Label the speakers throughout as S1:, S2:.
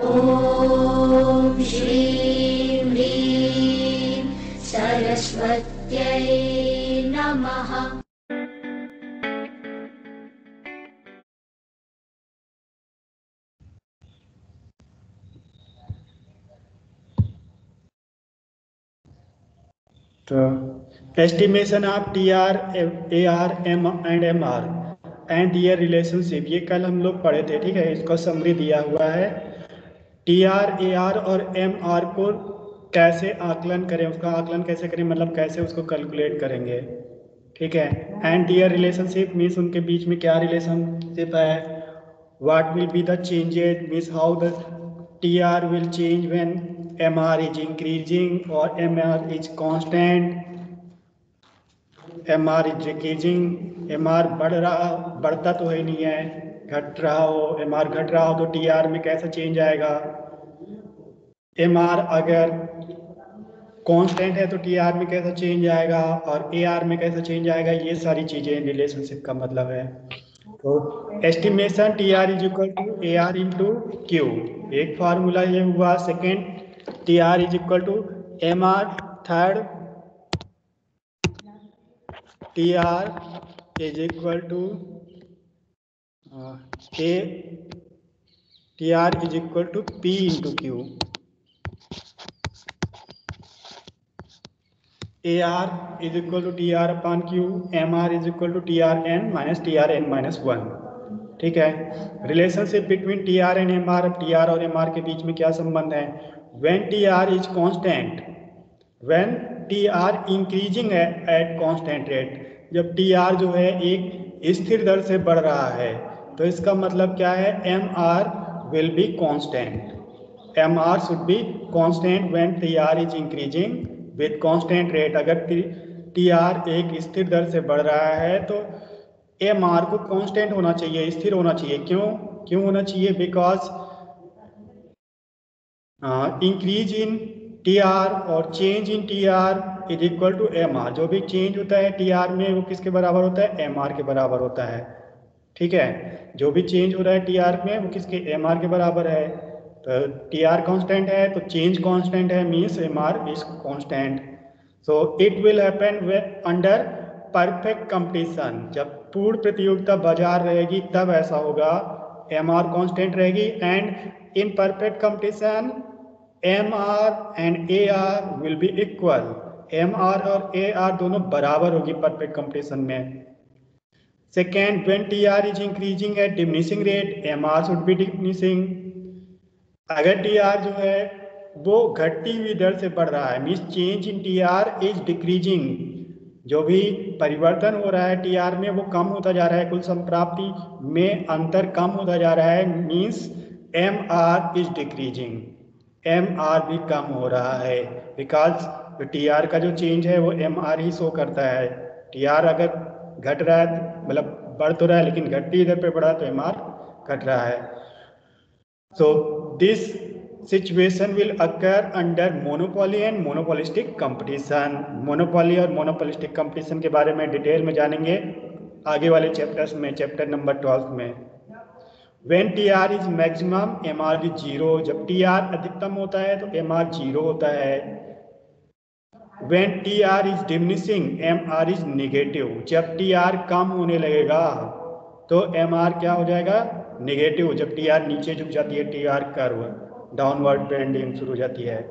S1: ॐ श्रीं ह्रीं सरस्वत्यै नमः।
S2: तो estimation of TR, AR, M and MR and their relationship, ये कल हम लोग पढ़े थे, ठीक है। इसका समरी दिया हुआ है। TR, AR और MR को कैसे आकलन करें, उसका आकलन कैसे करें, मतलब कैसे उसको कैलकुलेट करेंगे, ठीक है। एंड दियर रिलेशनशिप मीन्स उनके बीच में क्या रिलेशनशिप है। What will be the changes means how the TR will change when MR is increasing or MR is constant, MR is decreasing, MR बढ़ता तो है नहीं है, घट रहा हो, MR घट रहा हो तो TR में कैसा चेंज आएगा। MR अगर कांस्टेंट है तो TR में कैसा चेंज आएगा और AR में कैसा चेंज आएगा, ये सारी चीजें रिलेशनशिप का मतलब है। तो estimation TR is equal to AR into Q, एक फार्मूला ये हुआ। Second TR is equal to MR, third TR is equal to TR is equal to P into Q। AR is equal to TR upon Q, MR is equal to TRN minus TRN minus 1, ठीक है। Relationship between TR and MR, अब TR और MR के बीच में क्या संबंध है। When TR is constant, when TR increasing at constant rate, जब TR जो है एक स्थिर दर से बढ़ रहा है तो इसका मतलब क्या है, MR will be constant, MR should be constant when TR is increasing with constant rate। अगर TR एक स्थिर दर से बढ़ रहा है तो MR को कांस्टेंट होना चाहिए, स्थिर होना चाहिए। क्यों होना चाहिए, बिकॉज इंक्रीज इन TR और change in TR is equal to MR। जो भी चेंज होता है TR में वो किसके बराबर होता है, MR के बराबर होता है, ठीक है। जो भी चेंज हो रहा है TR में वो किसके, MR के बराबर है। तो TR कांस्टेंट है तो चेंज कांस्टेंट है, means MR is constant. So it will happen under perfect competition, जब पूर्ण प्रतियोगिता बाजार रहेगी तब ऐसा होगा, MR कांस्टेंट रहेगी। And in perfect competition MR and AR will be equal, MR और AR दोनों बराबर होगी परफेक्ट कंपटीशन में। Second, when TR is increasing at diminishing rate, MR should be diminishing। अगर TR जो है वो घटती हुई दर से बढ़ रहा है, means change in TR is decreasing, जो भी परिवर्तन हो रहा है TR में वो कम होता जा रहा है, कुल संप्राप्ति में अंतर कम होता जा रहा है, means MR is decreasing, MR भी कम हो रहा है। बिकॉज जो TR का जो चेंज है वो MR ही शो करता है। TR अगर घट रहा है मतलब बढ़ तो रहा है लेकिन घटती इधर पे बढ़ा तो MR घट रहा है। So this situation will occur under monopoly and monopolistic competition। Monopoly और मोनोपोलिस्टिक कंपटीशन के बारे में डिटेल में जानेंगे आगे वाले चैप्टर्स में, चैप्टर नंबर 12 में। When TR is maximum, MR is 0। जब TR अधिकतम होता है तो MR 0 होता है। When TR is diminishing, MR is negative। जब TR कम होने लगेगा तो MR क्या हो जाएगा, नेगेटिव। जब TR नीचे झुक जाती है, TR कर्व डाउनवर्ड ट्रेंडिंग शुरू हो जाती है।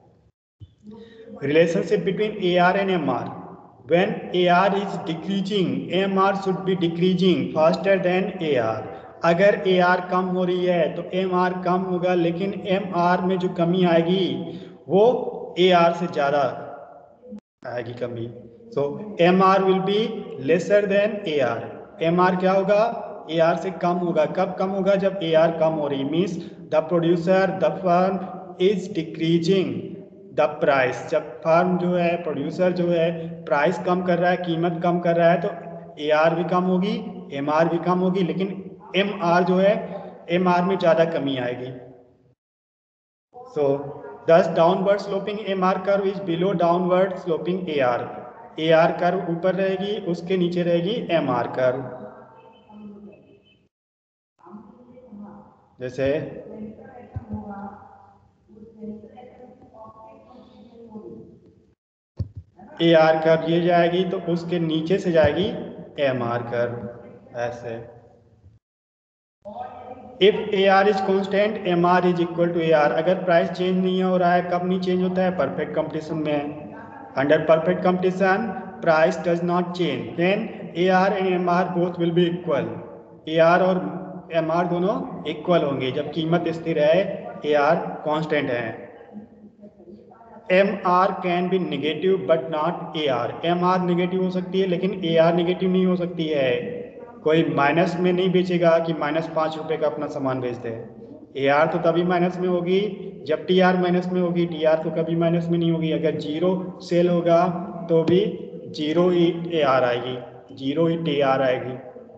S2: Relationship between AR and MR, when AR is decreasing, MR should be decreasing faster than AR। अगर AR कम हो रही है तो MR कम होगा, लेकिन MR में जो कमी आएगी वो AR से ज्यादा आएगी कमी। So MR will be lesser than AR। MR क्या होगा, AR से कम होगा। कब कम होगा, जब AR कम हो रही, means the producer the firm is decreasing the price. जब फर्म जो है, प्रोड्यूसर जो है प्राइस कम कर रहा है, कीमत कम कर रहा है तो AR भी कम होगी, MR भी कम होगी, लेकिन MR जो है MR में ज्यादा कमी आएगी। So thus downward sloping MR curve is below downward sloping AR। AR curve ऊपर रहेगी, उसके नीचे रहेगी MR कर्व। जैसे AR कर्व ये जाएगी तो उसके नीचे से जाएगी MR कर्व ऐसे। If AR is constant MR is equal to AR। अगर प्राइस चेंज नहीं हो रहा है, कब नहीं चेंज होता है? परफेक्ट कंपटीशन में। Under perfect competition price does not change, then AR and MR both will be equal. AR और MR दोनों इक्वल होंगे जब कीमत स्थिर है, AR कांस्टेंट है। MR can be negative but not AR। MR negative हो सकती है लेकिन AR नेगेटिव नहीं हो सकती है। कोई माइनस में नहीं बेचेगा कि -5 रुपए का अपना सामान बेच दे। AR तो तभी माइनस में होगी जब TR माइनस में होगी, TR तो कभी माइनस में नहीं होगी। अगर जीरो सेल होगा तो भी जीरो ही AR आएगी, जीरो ही TR आएगी।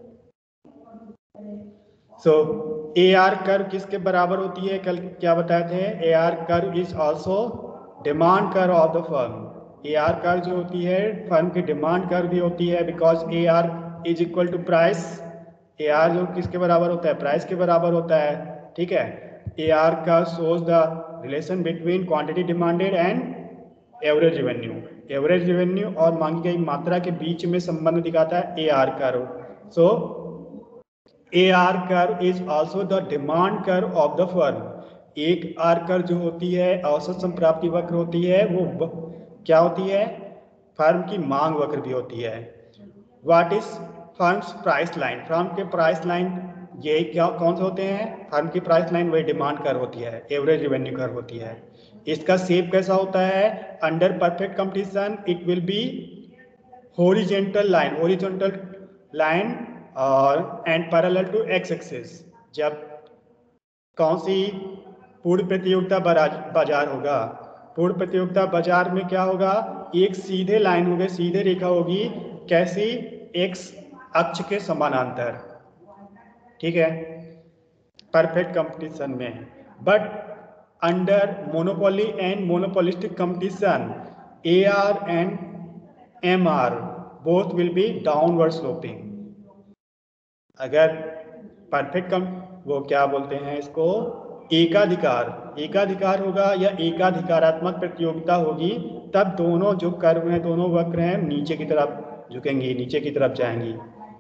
S2: सो AR कर्व किसके बराबर होती है? कल क्या बताए थे? AR curve is also demand curve of the firm. AR curve जो होती है फर्म की डिमांड कर्व भी होती है, because AR is equal to price. AR जो किसके बराबर होता है? प्राइस के बराबर होता है। ठीक है, AR curve shows the relation between quantity demanded and average revenue. Average revenue और मांगी गई मात्रा के बीच में संबंध दिखाता है AR curve. So AR curve is also the demand curve of the firm. एक आर कर्व जो होती है औसत संप्राप्ति वक्र होती है, वो क्या होती है? फर्म की मांग वक्र भी होती है। What is firm's price line? Firm के प्राइस लाइन ये क्या कौन से होते हैं? फर्म की प्राइस लाइन वही डिमांड कर्व होती है, एवरेज रेवेन्यू कर्व होती है। इसका शेप कैसा होता है? Under perfect competition it will be horizontal line, horizontal line और and parallel to X axis. जब कौन सी पूर्ण प्रतियोगिता बाजार होगा? पूर्ण प्रतियोगिता बाजार में क्या होगा? एक सीधे लाइन होगी, सीधे रेखा होगी, कैसी? एक्स अक्ष के समानांतर। ठीक है, परफेक्ट कंपटीशन में। But under monopoly and monopolistic competition AR and MR both will be downward sloping. अगर परफेक्ट कम वो क्या बोलते हैं इसको? एकाधिकार होगा या एकाधिकारात्मक प्रतियोगिता होगी, तब दोनों जो कर्व हैं, दोनों वक्र हैं, नीचे की तरफ झुकेंगी, नीचे की तरफ जाएंगी।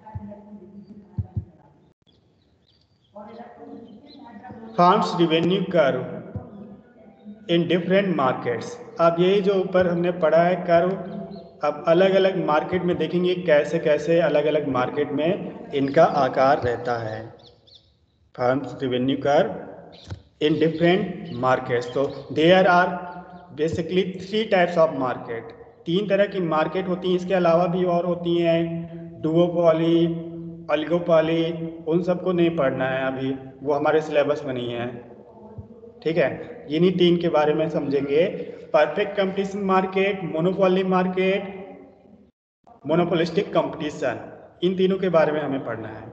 S2: Firm's revenue curve in different markets. अब यही जो ऊपर हमने पढ़ा है कर्व, अब अलग अलग मार्केट में देखेंगे कैसे कैसे अलग अलग मार्केट में इनका आकार रहता है। Firm's revenue curve in different markets. तो there are basically 3 types of market. 3 तरह की मार्केट होती हैं, इसके अलावा भी और होती हैं, डुओपॉली, ऑलिगोपॉली, उन सबको नहीं पढ़ना है अभी, वो हमारे सिलेबस में नहीं है। ठीक है, इन्हीं 3 के बारे में समझेंगे। Perfect competition market, monopoly market, monopolistic competition, इन तीनों के बारे में हमें पढ़ना है।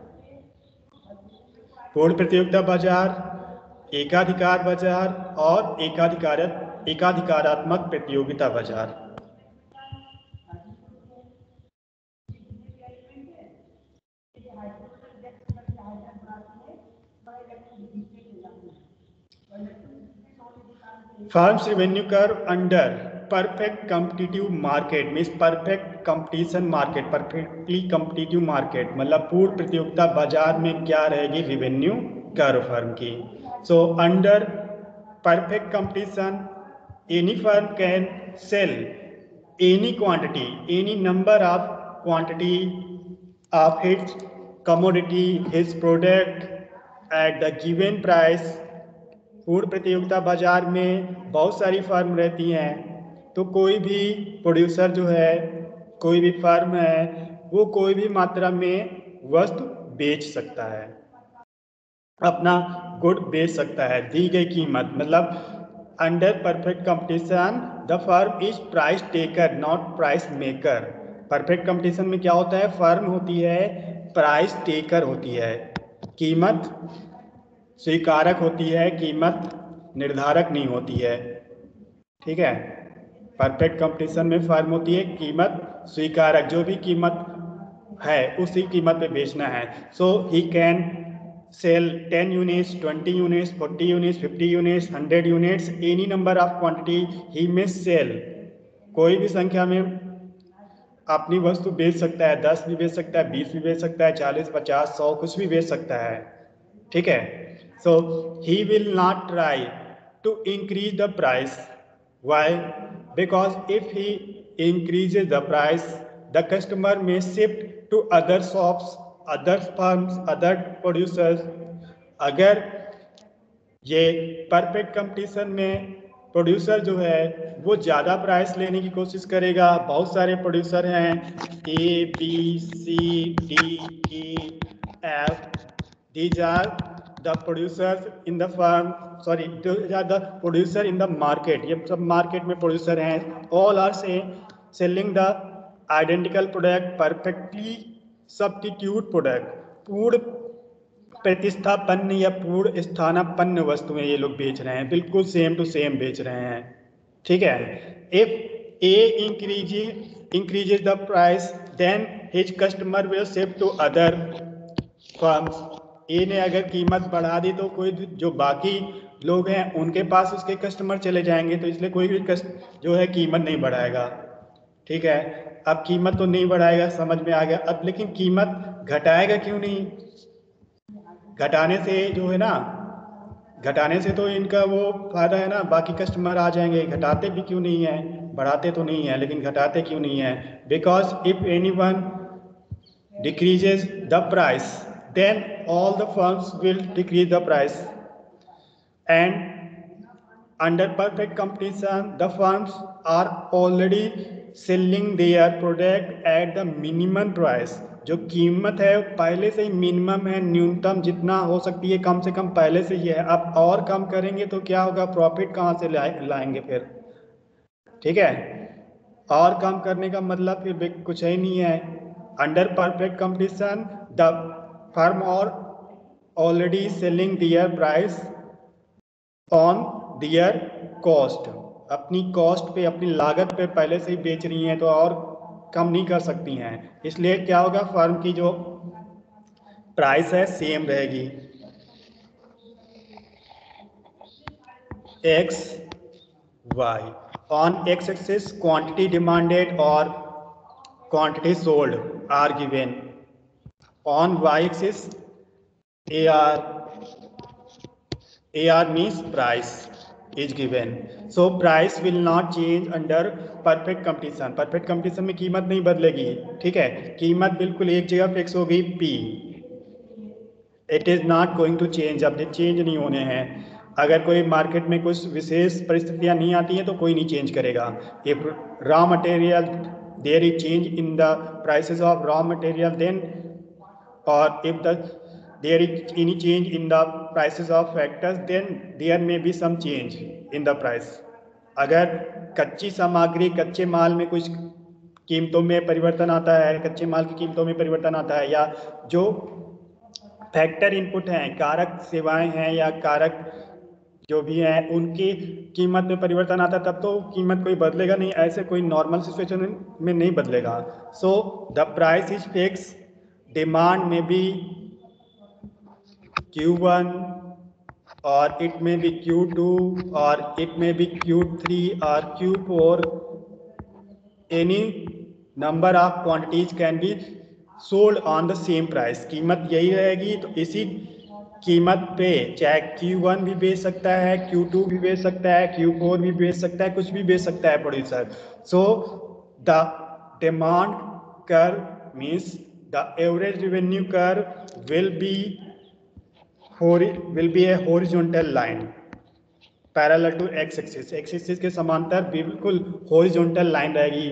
S2: पूर्ण प्रतियोगिता बाजार, एकाधिकार बाजार और एकाधिकारात्मक प्रतियोगिता बाजार। Firm's revenue curve under perfect competitive market means perfect competition market, perfectly competitive market मतलब पूर्ण प्रतियोगिता बाजार में क्या रहेगी? रेवेन्यू कर्व फर्म की। So under perfect competition any firm can sell any quantity, any number of quantity of its commodity, his product at the given price. पूर्ण प्रतियोगिता बाजार में बहुत सारी फर्म रहती हैं, तो कोई भी प्रोड्यूसर जो है, कोई भी फर्म है, वो कोई भी मात्रा में वस्तु बेच सकता है, अपना गुड बेच सकता है दी गई कीमत। मतलब under perfect competition the firm is price taker not price maker. Perfect competition में क्या होता है? फर्म होती है प्राइस टेकर होती है, कीमत स्वीकारक होती है, कीमत निर्धारक नहीं होती है। ठीक है, परफेक्ट कंपटीशन में फर्म होती है कीमत स्वीकारक, जो भी कीमत है उसी कीमत पे बेचना है। So he can sell 10 units, 20 units, 40 units, 50 units, 100 units, any number of quantity he may sell. कोई भी संख्या में अपनी वस्तु बेच सकता है, 10 भी बेच सकता है, 20 भी बेच सकता है, 40, 50, 100 कुछ भी बेच सकता है, ठीक है। So he will not try to increase the price. Why? Because if he increases the price, the customer may shift to other shops, other firms, other producers. अगर ये परफेक्ट कंपटीशन में प्रोड्यूसर जो है वो ज़्यादा प्राइस लेने की कोशिश करेगा, बहुत सारे प्रोड्यूसर हैं, A, B, C, D, E, F, these are the producers in the firm, sorry, these are the producer in the market, ये सब मार्केट में प्रोड्यूसर हैं, all are selling the identical product, perfectly substitute product, पूर्ण प्रतिस्थापन्न या पूर्ण स्थानापन्न वस्तुएं ये लोग बेच रहे हैं, बिल्कुल सेम टू सेम बेच रहे हैं, ठीक है। If A increases the price then his customer will shift to other firms. A ने अगर कीमत बढ़ा दी तो कोई जो बाकी लोग हैं उनके पास उसके कस्टमर चले जाएंगे, तो इसलिए कोई भी जो है कीमत नहीं बढ़ाएगा, ठीक है। अब कीमत तो नहीं बढ़ाएगा, समझ में आ गया। अब लेकिन कीमत घटाएगा क्यों नहीं? घटाने से जो है ना, घटाने से तो इनका वो फायदा है ना, बाकी कस्टमर आ जाएंगे। घटाते भी क्यों नहीं है? बढ़ाते तो नहीं है, लेकिन घटाते क्यों नहीं है? Because if anyone decreases the price then all the firms will decrease the price and under perfect competition the firms are already selling their product at the minimum price। जो कीमत है पहले से ही मिनिमम है, न्यूनतम जितना हो सकती है कम से कम पहले से ही है। अब और कम करेंगे तो क्या होगा? प्रॉफिट कहाँ से लाएंगे फिर, ठीक है। और कम करने का मतलब फिर कुछ ही नहीं है। Under perfect competition the firm are already selling their price on their cost, अपनी कॉस्ट पे, अपनी लागत पे पहले से ही बेच रही हैं, तो और कम नहीं कर सकती हैं। इसलिए क्या होगा? फर्म की जो प्राइस है सेम रहेगी। X Y on X axis quantity demanded और quantity sold are given, on Y axis AR means price is given. So price will not change under perfect competition. Perfect competition में कीमत नहीं बदलेगी, ठीक है। कीमत बिल्कुल एक जगह फिक्स हो गई P। It is not going to change, अब चेंज नहीं होने हैं। अगर कोई मार्केट में कुछ विशेष परिस्थितियां नहीं आती हैं तो कोई नहीं चेंज करेगा। If raw material there is change in the prices of raw material then, or if there is any change in the prices of factors then there may be some change in the price। अगर कच्ची सामग्री, कच्चे माल में कुछ कीमतों में परिवर्तन आता है, कच्चे माल की कीमतों में परिवर्तन आता है, या जो फैक्टर इनपुट हैं, कारक सेवाएं हैं या कारक जो भी हैं उनकी कीमत में परिवर्तन आता है, तब तो कीमत कोई बदलेगा नहीं, ऐसे कोई नॉर्मल सिचुएशन में नहीं बदलेगा। So the price is fix, demand में भी Q1 or it may be Q2 or it may be Q3 or Q4, any number of quantities can be sold on the same price। कीमत यही रहेगी, तो इसी कीमत पे चाहे Q1 भी बेच सकता है, Q2 भी बेच सकता है, Q4 भी बेच सकता है, कुछ भी बेच सकता है producer. So the demand curve means the average revenue curve will be a horizontal line parallel to x axis। x axis के समांतर बिल्कुल horizontal line रहेगी।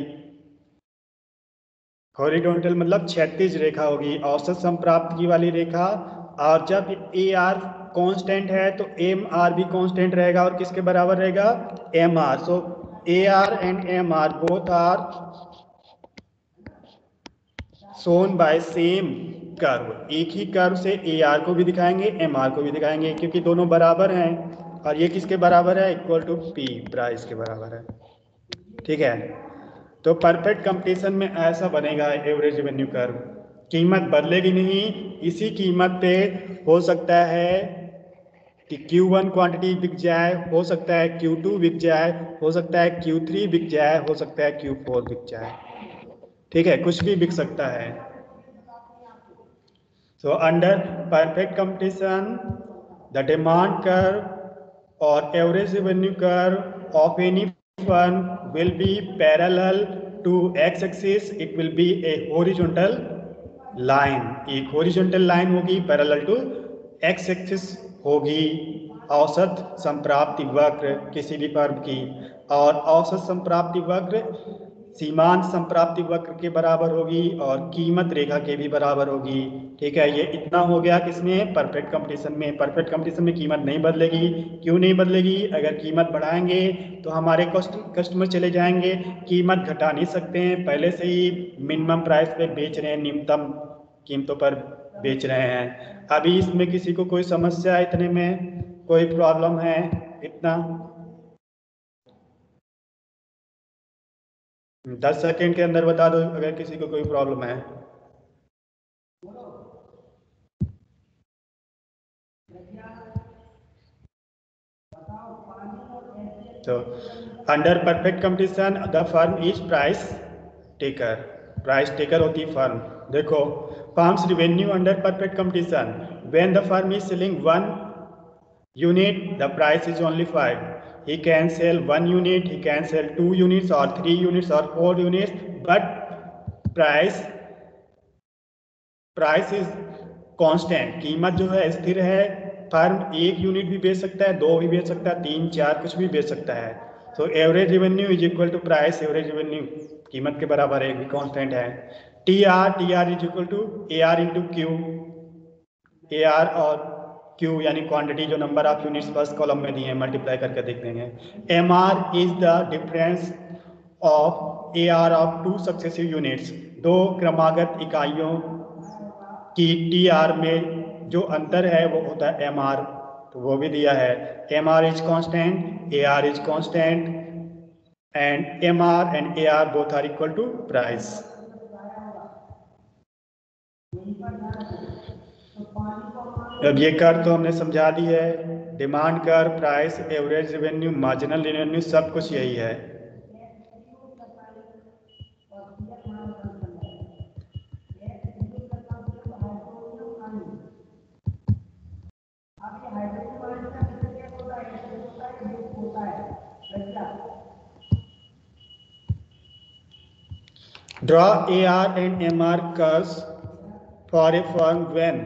S2: horizontal मतलब क्षैतिज रेखा होगी, औसत संप्राप्ति वाली रेखा। और जब AR कांस्टेंट है तो MR भी कांस्टेंट रहेगा, और किसके बराबर रहेगा? MR। So AR and MR both are shown by same curve. एक ही कर्व से AR को भी दिखाएंगे, MR को भी दिखाएंगे, क्योंकि दोनों बराबर हैं। और ये किसके बराबर है? इक्वल टू P, प्राइस के बराबर है, ठीक है। तो परफेक्ट कंपटीशन में ऐसा बनेगा एवरेज रेवेन्यू कर्व। कीमत बदलेगी नहीं। इसी कीमत पे हो सकता है कि Q1 क्वांटिटी बिक जाए, हो सकता है Q2 बिक जाए, हो सकता है Q3 बिक जाए, हो सकता है Q4 बिक जाए। ठीक है, कुछ भी बिक सकता है। So under perfect competition, the demand curve or average revenue curve of any firm will be parallel to x-axis. It will be a horizontal line. एक horizontal line होगी, parallel to x-axis होगी औसत संप्राप्ति वक्र किसी भी फर्म की, और औसत संप्राप्ति वक्र सीमांत संप्राप्ति वक्र के बराबर होगी और कीमत रेखा के भी बराबर होगी। ठीक है, ये इतना हो गया किसमें? परफेक्ट कंपटीशन में। परफेक्ट कंपटीशन में कीमत नहीं बदलेगी। क्यों नहीं बदलेगी? अगर कीमत बढ़ाएंगे तो हमारे कस्टमर चले जाएंगे, कीमत घटा नहीं सकते हैं, पहले से ही मिनिमम प्राइस पे बेच रहे हैं, न्यूनतम कीमतों पर बेच रहे हैं। अभी इसमें किसी को कोई समस्या है, इतने में कोई प्रॉब्लम है? इतना 10 सेकेंड के अंदर बता दो अगर किसी को कोई प्रॉब्लम है। तो under perfect competition the firm is price taker. Price taker होती है फर्म। देखो, firm's revenue under perfect competition, when the firm is selling 1 unit, the price is only 5. He can sell 1 unit, he can sell 2 units or 3 units or 4 units, but price is constant. कीमत जो है स्थिर है। Firm 1 unit भी बेच सकता है, 2 भी बेच सकता है, 3, 4 कुछ भी बेच सकता है। तो average revenue is equal to price. Average revenue कीमत के बराबर है, कांस्टेंट है। T R is equal to A R into Q. A R और क्यू यानी क्वांटिटी, जो number of units first column में दिए हैं, मल्टीप्लाई करके देख लेंगे। M R is the difference of A R of 2 successive units. 2 क्रमागत इकाइयों की टी आर में जो अंतर है वो होता है एम आर, तो वो भी दिया है। M R is constant, A R is constant, and M R and A R both are equal to price. अब ये कर तो हमने समझा दी है। डिमांड कर, price, average revenue, marginal revenue, सब कुछ यही है। Draw AR and MR curves for a firm when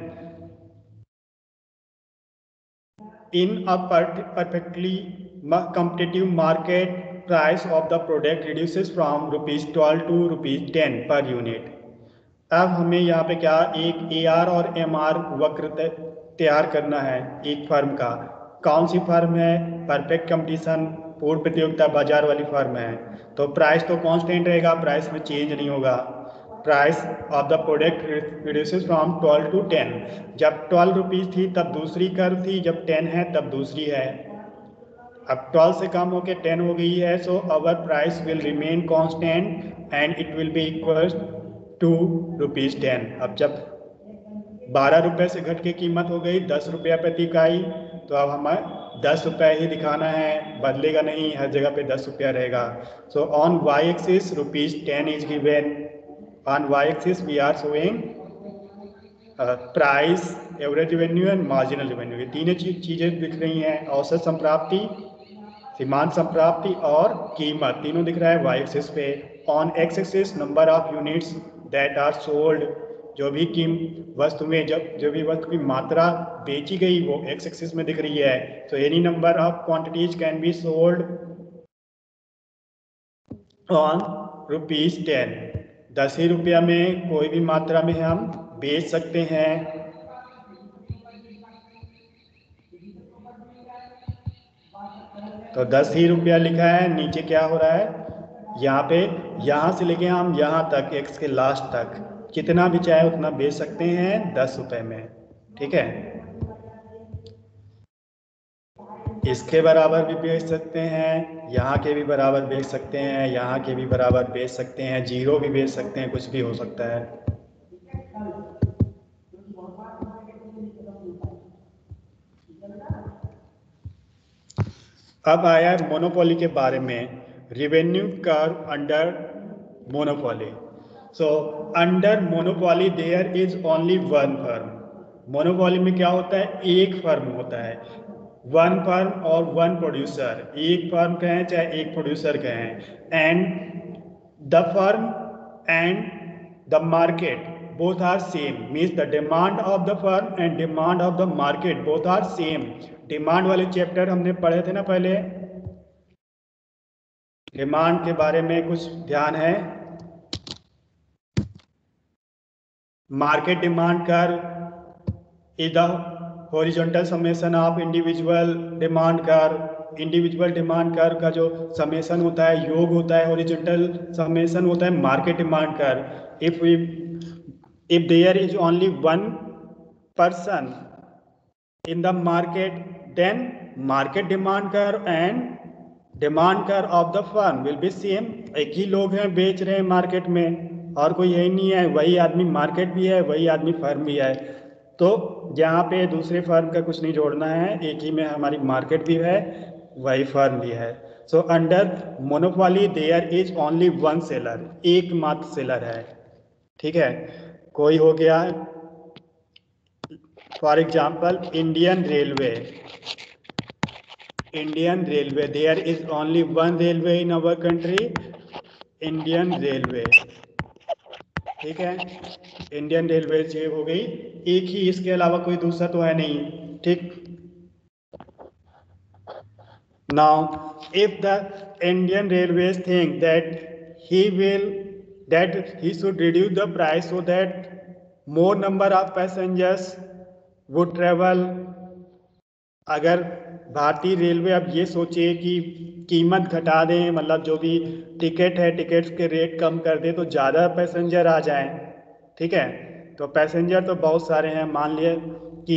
S2: in a perfectly competitive market, price of the product reduces from ₹12 to ₹10 per unit. अब हमें यहाँ पे क्या, एक AR और MR वक्र तैयार करना है एक फर्म का। कौन सी फर्म है? परफेक्ट कंपटीशन, पूर्ण प्रतियोगिता बाजार वाली फर्म है। तो प्राइस तो कांस्टेंट रहेगा, प्राइस में चेंज नहीं होगा। Price of the product reduces from 12 to 10। जब 12 रुपीज़ थी तब दूसरी कर्व थी, जब 10 है तब दूसरी है। अब 12 से कम होकर 10 हो गई है, so our price will remain constant and it will be equal to ₹10। अब जब 12 रुपये से घट के कीमत हो गई 10 रुपया प्रति इकाई, तो अब हमें 10 रुपये ही दिखाना है, बदलेगा नहीं, हर जगह पे 10 रुपया रहेगा। So on Y axis ₹10 is given. On Y axis we are showing price, average revenue and marginal revenue. ये तीनों चीज़ें दिख रही हैं, औसत संप्राप्ति, सीमांत संप्राप्ति और कीमत, तीनों दिख रहा है वाई एक्सिस पे। On X axis number of units that are sold, जो भी वस्तु में जो भी वस्तु की मात्रा बेची गई वो एक्स एक्सिस में दिख रही है। तो any number of quantities can be sold on ₹10। 10 ही रुपया में कोई भी मात्रा में हम बेच सकते हैं। तो 10 ही रुपया लिखा है। नीचे क्या हो रहा है, यहाँ पे, यहाँ से लेके हम यहाँ तक, एक्स के लास्ट तक कितना भी चाहे उतना बेच सकते हैं 10 रुपये में। ठीक है, इसके बराबर भी बेच सकते हैं, यहाँ के भी बराबर बेच सकते हैं, यहाँ के भी बराबर बेच सकते हैं, जीरो भी बेच सकते हैं, कुछ भी हो सकता है। अब आया है मोनोपोली के बारे में, revenue curve under monopoly. So under monopoly there is only one firm. Monopoly में क्या होता है, एक फर्म होता है, वन फर्म और वन प्रोड्यूसर, एक फर्म कहें चाहे एक प्रोड्यूसर कहें, and the firm and the market both are same, means the demand of the firm and demand of the market both are same। Demand वाले chapter हमने पढ़े थे ना पहले, डिमांड के बारे में कुछ ध्यान है? Market demand curve is the horizontal summation of individual demand curve. Individual demand curve का जो समेशन होता है, योग होता है, हॉरिजॉन्टल समेशन होता है market demand curve. if there is only one person in the market, then market demand curve and demand curve of the firm will be same। एक ही लोग हैं बेच रहे हैं मार्केट में, और कोई यही नहीं है, वही आदमी मार्केट भी है, वही आदमी फर्म भी है। तो यहाँ पे दूसरे फर्म का कुछ नहीं जोड़ना है, एक ही में हमारी मार्केट भी है, वही फर्म भी है। So under monopoly there is only one seller, एकमात्र सेलर है। ठीक है, कोई हो गया for example Indian railway, Indian railway there is only one railway in our country, Indian railway. ठीक है, इंडियन रेलवे ये हो गई एक ही, इसके अलावा कोई दूसरा तो है नहीं। ठीक, now if the Indian railways think that he should reduce the price so that more number of passengers would travel। अगर भारतीय रेलवे अब ये सोचे कि कीमत घटा दें, मतलब जो भी टिकट है टिकट्स के रेट कम कर दें तो ज़्यादा पैसेंजर आ जाएं। ठीक है, तो पैसेंजर तो बहुत सारे हैं, मान लिए कि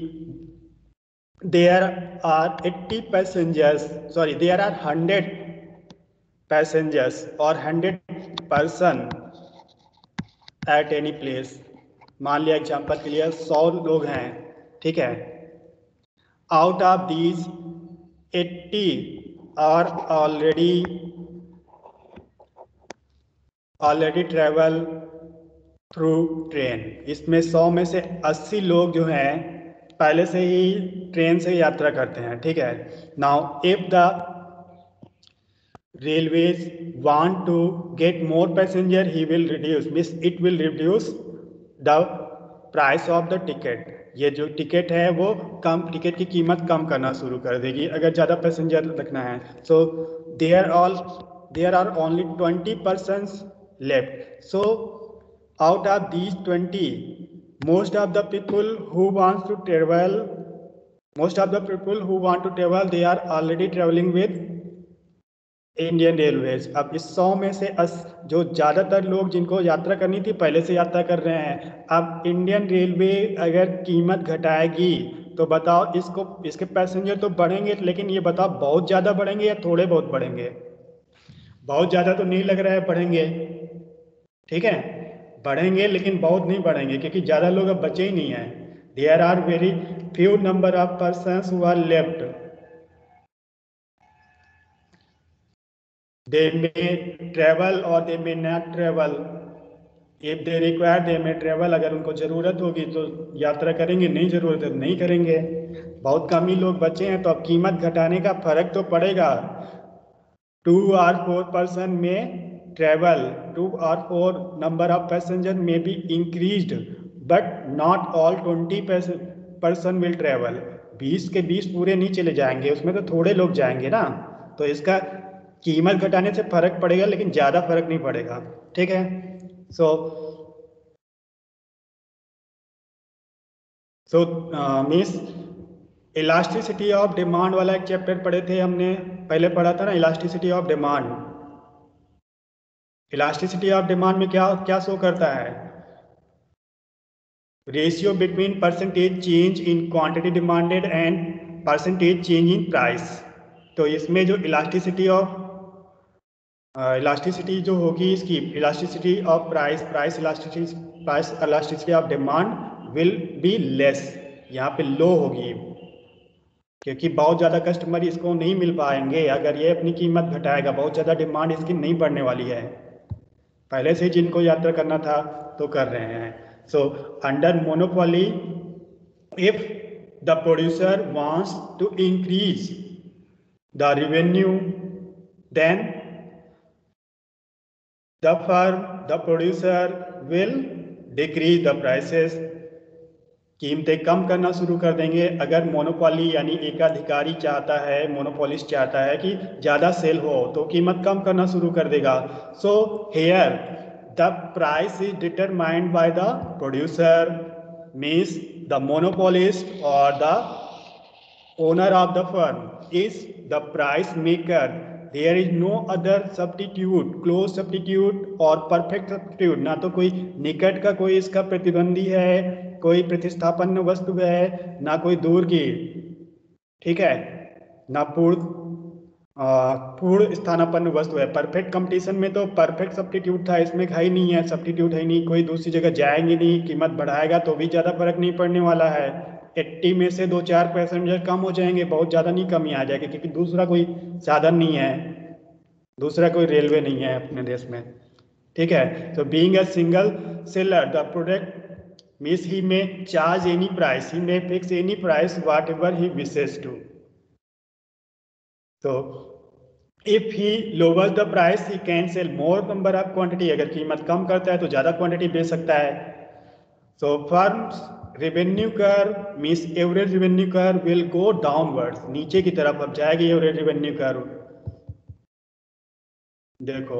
S2: there are 80 passengers, sorry there are 100 passengers or 100 person at any place। मान लिया एग्जांपल के लिए 100 लोग हैं। ठीक है, out of these 80 are already travel through train. इसमें 100 में से 80 लोग जो हैं पहले से ही ट्रेन से यात्रा करते हैं। ठीक है, now if the railways want to get more passenger, he will reduce, means it will reduce the price of the ticket। ये जो टिकट है वो कम, टिकट की कीमत कम करना शुरू कर देगी अगर ज़्यादा पैसेंजर रखना है। सो there are only 20 persons left। so out of these 20, most of the people who want to travel, they are already traveling with Indian railways. अब इस 100 में से जो ज़्यादातर लोग जिनको यात्रा करनी थी पहले से यात्रा कर रहे हैं। अब इंडियन रेलवे अगर कीमत घटाएगी तो बताओ इसके पैसेंजर तो बढ़ेंगे, लेकिन ये बताओ बहुत ज़्यादा बढ़ेंगे या थोड़े बहुत बढ़ेंगे? बहुत ज़्यादा तो नहीं लग रहा है बढ़ेंगे। ठीक है, बढ़ेंगे लेकिन बहुत नहीं बढ़ेंगे, क्योंकि ज़्यादा लोग अब बचे ही नहीं हैं। There are very few number of persons who are left. they may travel or they may not travel। if they require they may travel। अगर उनको ज़रूरत होगी तो यात्रा करेंगे, नहीं ज़रूरत है नहीं करेंगे। बहुत कम ही लोग बचे हैं, तो अब कीमत घटाने का फर्क तो पड़ेगा। 2 or 4 person may travel, 2 or 4 number of passenger may be increased, but not all 20 person will travel। 20 के 20 पूरे नहीं चले जाएंगे, उसमें तो थोड़े लोग जाएंगे ना, तो इसका कीमत घटाने से फर्क पड़ेगा लेकिन ज़्यादा फर्क नहीं पड़ेगा। ठीक है, सो मीन्स इलास्टिसिटी ऑफ डिमांड वाला एक चैप्टर पढ़े थे हमने, पहले पढ़ा था ना elasticity of demand. Elasticity of demand में क्या क्या शो करता है? Ratio between percentage change in quantity demanded and percentage change in price. तो इसमें जो इलास्टिसिटी जो होगी इसकी elasticity of price elasticity of demand will be less, यहाँ पे लो होगी। क्योंकि बहुत ज़्यादा कस्टमर इसको नहीं मिल पाएंगे अगर ये अपनी कीमत घटाएगा, बहुत ज़्यादा डिमांड इसकी नहीं बढ़ने वाली है, पहले से जिनको यात्रा करना था तो कर रहे हैं। So under monopoly if the producer wants to increase the revenue then the firm the producer will decrease the prices, कीमतें कम करना शुरू कर देंगे। अगर मोनोपोली यानी एकाधिकारी चाहता है, मोनोपोलिस्ट चाहता है कि ज़्यादा सेल हो तो कीमत कम करना शुरू कर देगा। So here the price is determined by the producer, means the monopolist और the owner of the firm is the price maker. There is no other substitute, close substitute और परफेक्ट सब्स्टिट्यूट, ना तो कोई निकट का कोई इसका प्रतिद्वंदी है, कोई प्रतिस्थापन वस्तु है, ना कोई दूर की, ठीक है, ना पूर्ण स्थानापन्न वस्तु है। परफेक्ट कंपटीशन में तो परफेक्ट सब्स्टिट्यूट था, इसमें है ही नहीं है, सब्स्टिट्यूट है ही नहीं, कोई दूसरी जगह जाएंगे नहीं, कीमत बढ़ाएगा तो भी ज़्यादा फर्क नहीं पड़ने वाला है। 80 में से 2-4 पैसेंजर कम हो जाएंगे, बहुत ज़्यादा नहीं कमी आ जाएगी, क्योंकि दूसरा कोई साधन नहीं है, दूसरा कोई रेलवे नहीं है अपने देश में, ठीक है। तो being a single seller the product means he may charge any price, he may fix any price whatever he wishes to. So if he lowers the price he can sell more number of quantity, अगर कीमत कम करता है तो ज़्यादा quantity बेच सकता है। So firms revenue curve means average revenue curve will go downwards, नीचे की तरफ अब जाएगी average revenue curve। देखो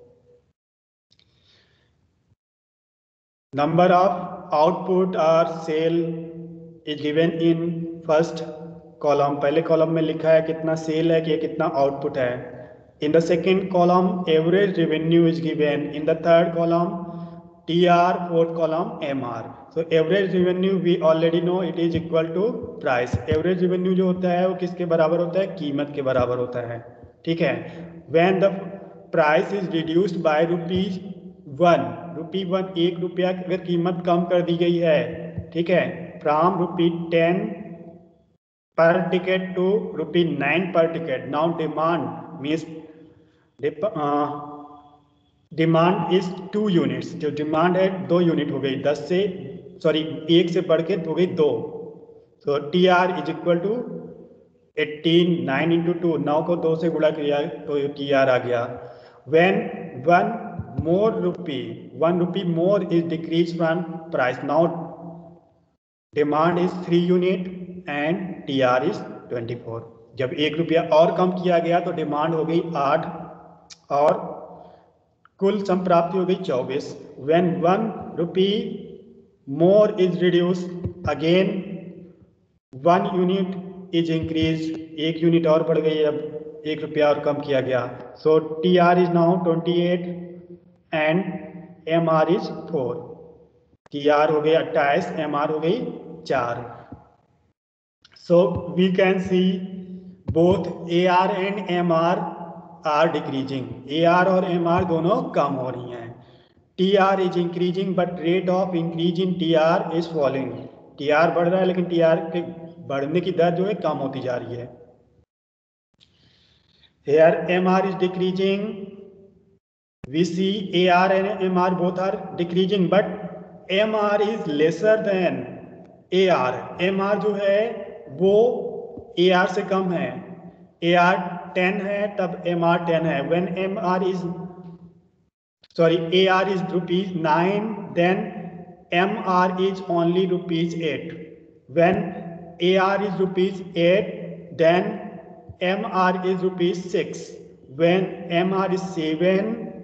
S2: number of output or sale is given in first column, पहले कॉलम में लिखा है कितना सेल है कि कितना आउटपुट है। in the second column average revenue is given, in the third column TR, fourth column MR। so average revenue we already know it is equal to price। average revenue जो होता है वो किसके बराबर होता है, कीमत के बराबर होता है, ठीक है। when the price is reduced by ₹1, ₹1 1 रुपया अगर कीमत कम कर दी गई है, ठीक है, फ्रॉम ₹10 पर टिकट टू ₹9 पर ticket. Now demand means demand is 2 units, जो डिमांड है 2 यूनिट हो गई, 1 से बढ़ के हो गई 2। तो T R is equal to 18, 9 into 2, 9 को 2 से गुणा किया तो टी आर आ गया। when ₹1 more is decreased from price, now demand is 3 unit and TR is 24। जब 1 रुपया और कम किया गया तो डिमांड हो गई 8 और कुल संप्राप्ति हो गई 24। when ₹1 more is reduced again 1 unit is increased, 1 unit और बढ़ गई, अब 1 रुपया और कम किया गया। सो TR is now 28 and MR is 4। TR हो गई 28, MR हो गई 4। So we can see both AR and MR are decreasing, AR और MR दोनों कम हो रही हैं। TR is increasing but rate of increase in TR is falling। TR बढ़ रहा है लेकिन TR के बढ़ने की दर जो है कम होती जा रही है। Here MR is decreasing, we see AR and MR both are decreasing but MR is lesser than AR। MR जो है वो AR से कम है, AR 10 है तब MR 10 है। when AR is ₹9 then MR is only ₹8। when AR is ₹8 then MR is ₹6। when AR is 7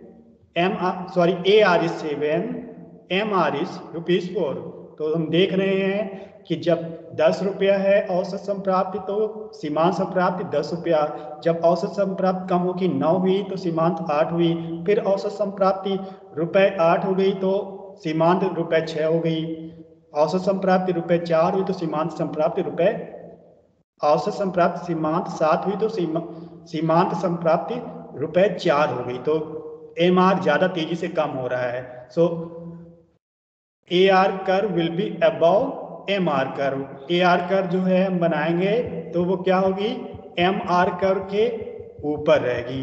S2: MR is ₹4। तो हम देख रहे हैं कि जब 10 रुपया है औसत संप्राप्ति तो सीमांत संप्राप्ति 10 रुपया, जब औसत संप्राप्ति कम होगी 9 हुई तो सीमांत 8 हुई, फिर औसत संप्राप्ति ₹8 हो गई तो सीमांत ₹6 हो गई, औसत संप्राप्ति ₹4 हुई तो सीमांत संप्राप्ति औसत संप्राप्ति सीमांत 7 हुई तो सीमांत संप्राप्ति ₹4 हो गई। तो MR ज्यादा तेजी से कम हो रहा है। So AR curve will be above M R curve. A R curve जो है हम बनाएंगे तो वो क्या होगी, एम आर कर्व के ऊपर रहेगी।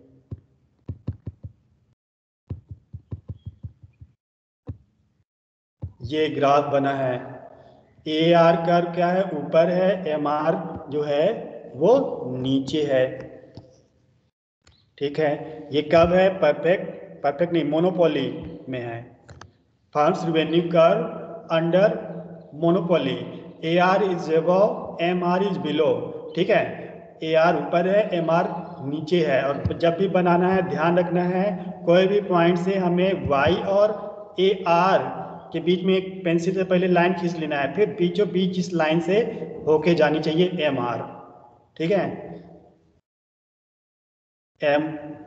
S2: ये ग्राफ बना है, ए आर कर्व क्या है, ऊपर है, एम आर जो है वो नीचे है। ठीक है, ये कब है, परफेक्ट नहीं, मोनोपोली में है। Firm's revenue curve under monopoly, A R is above, M R is below. ठीक है, ए आर ऊपर है, एम आर नीचे है। और जब भी बनाना है ध्यान रखना है, कोई भी पॉइंट से हमें वाई और ए आर के बीच में एक पेंसिल से पहले लाइन खींच लेना है, फिर बीचों बीच इस लाइन से होके जानी चाहिए एम आर। ठीक है, M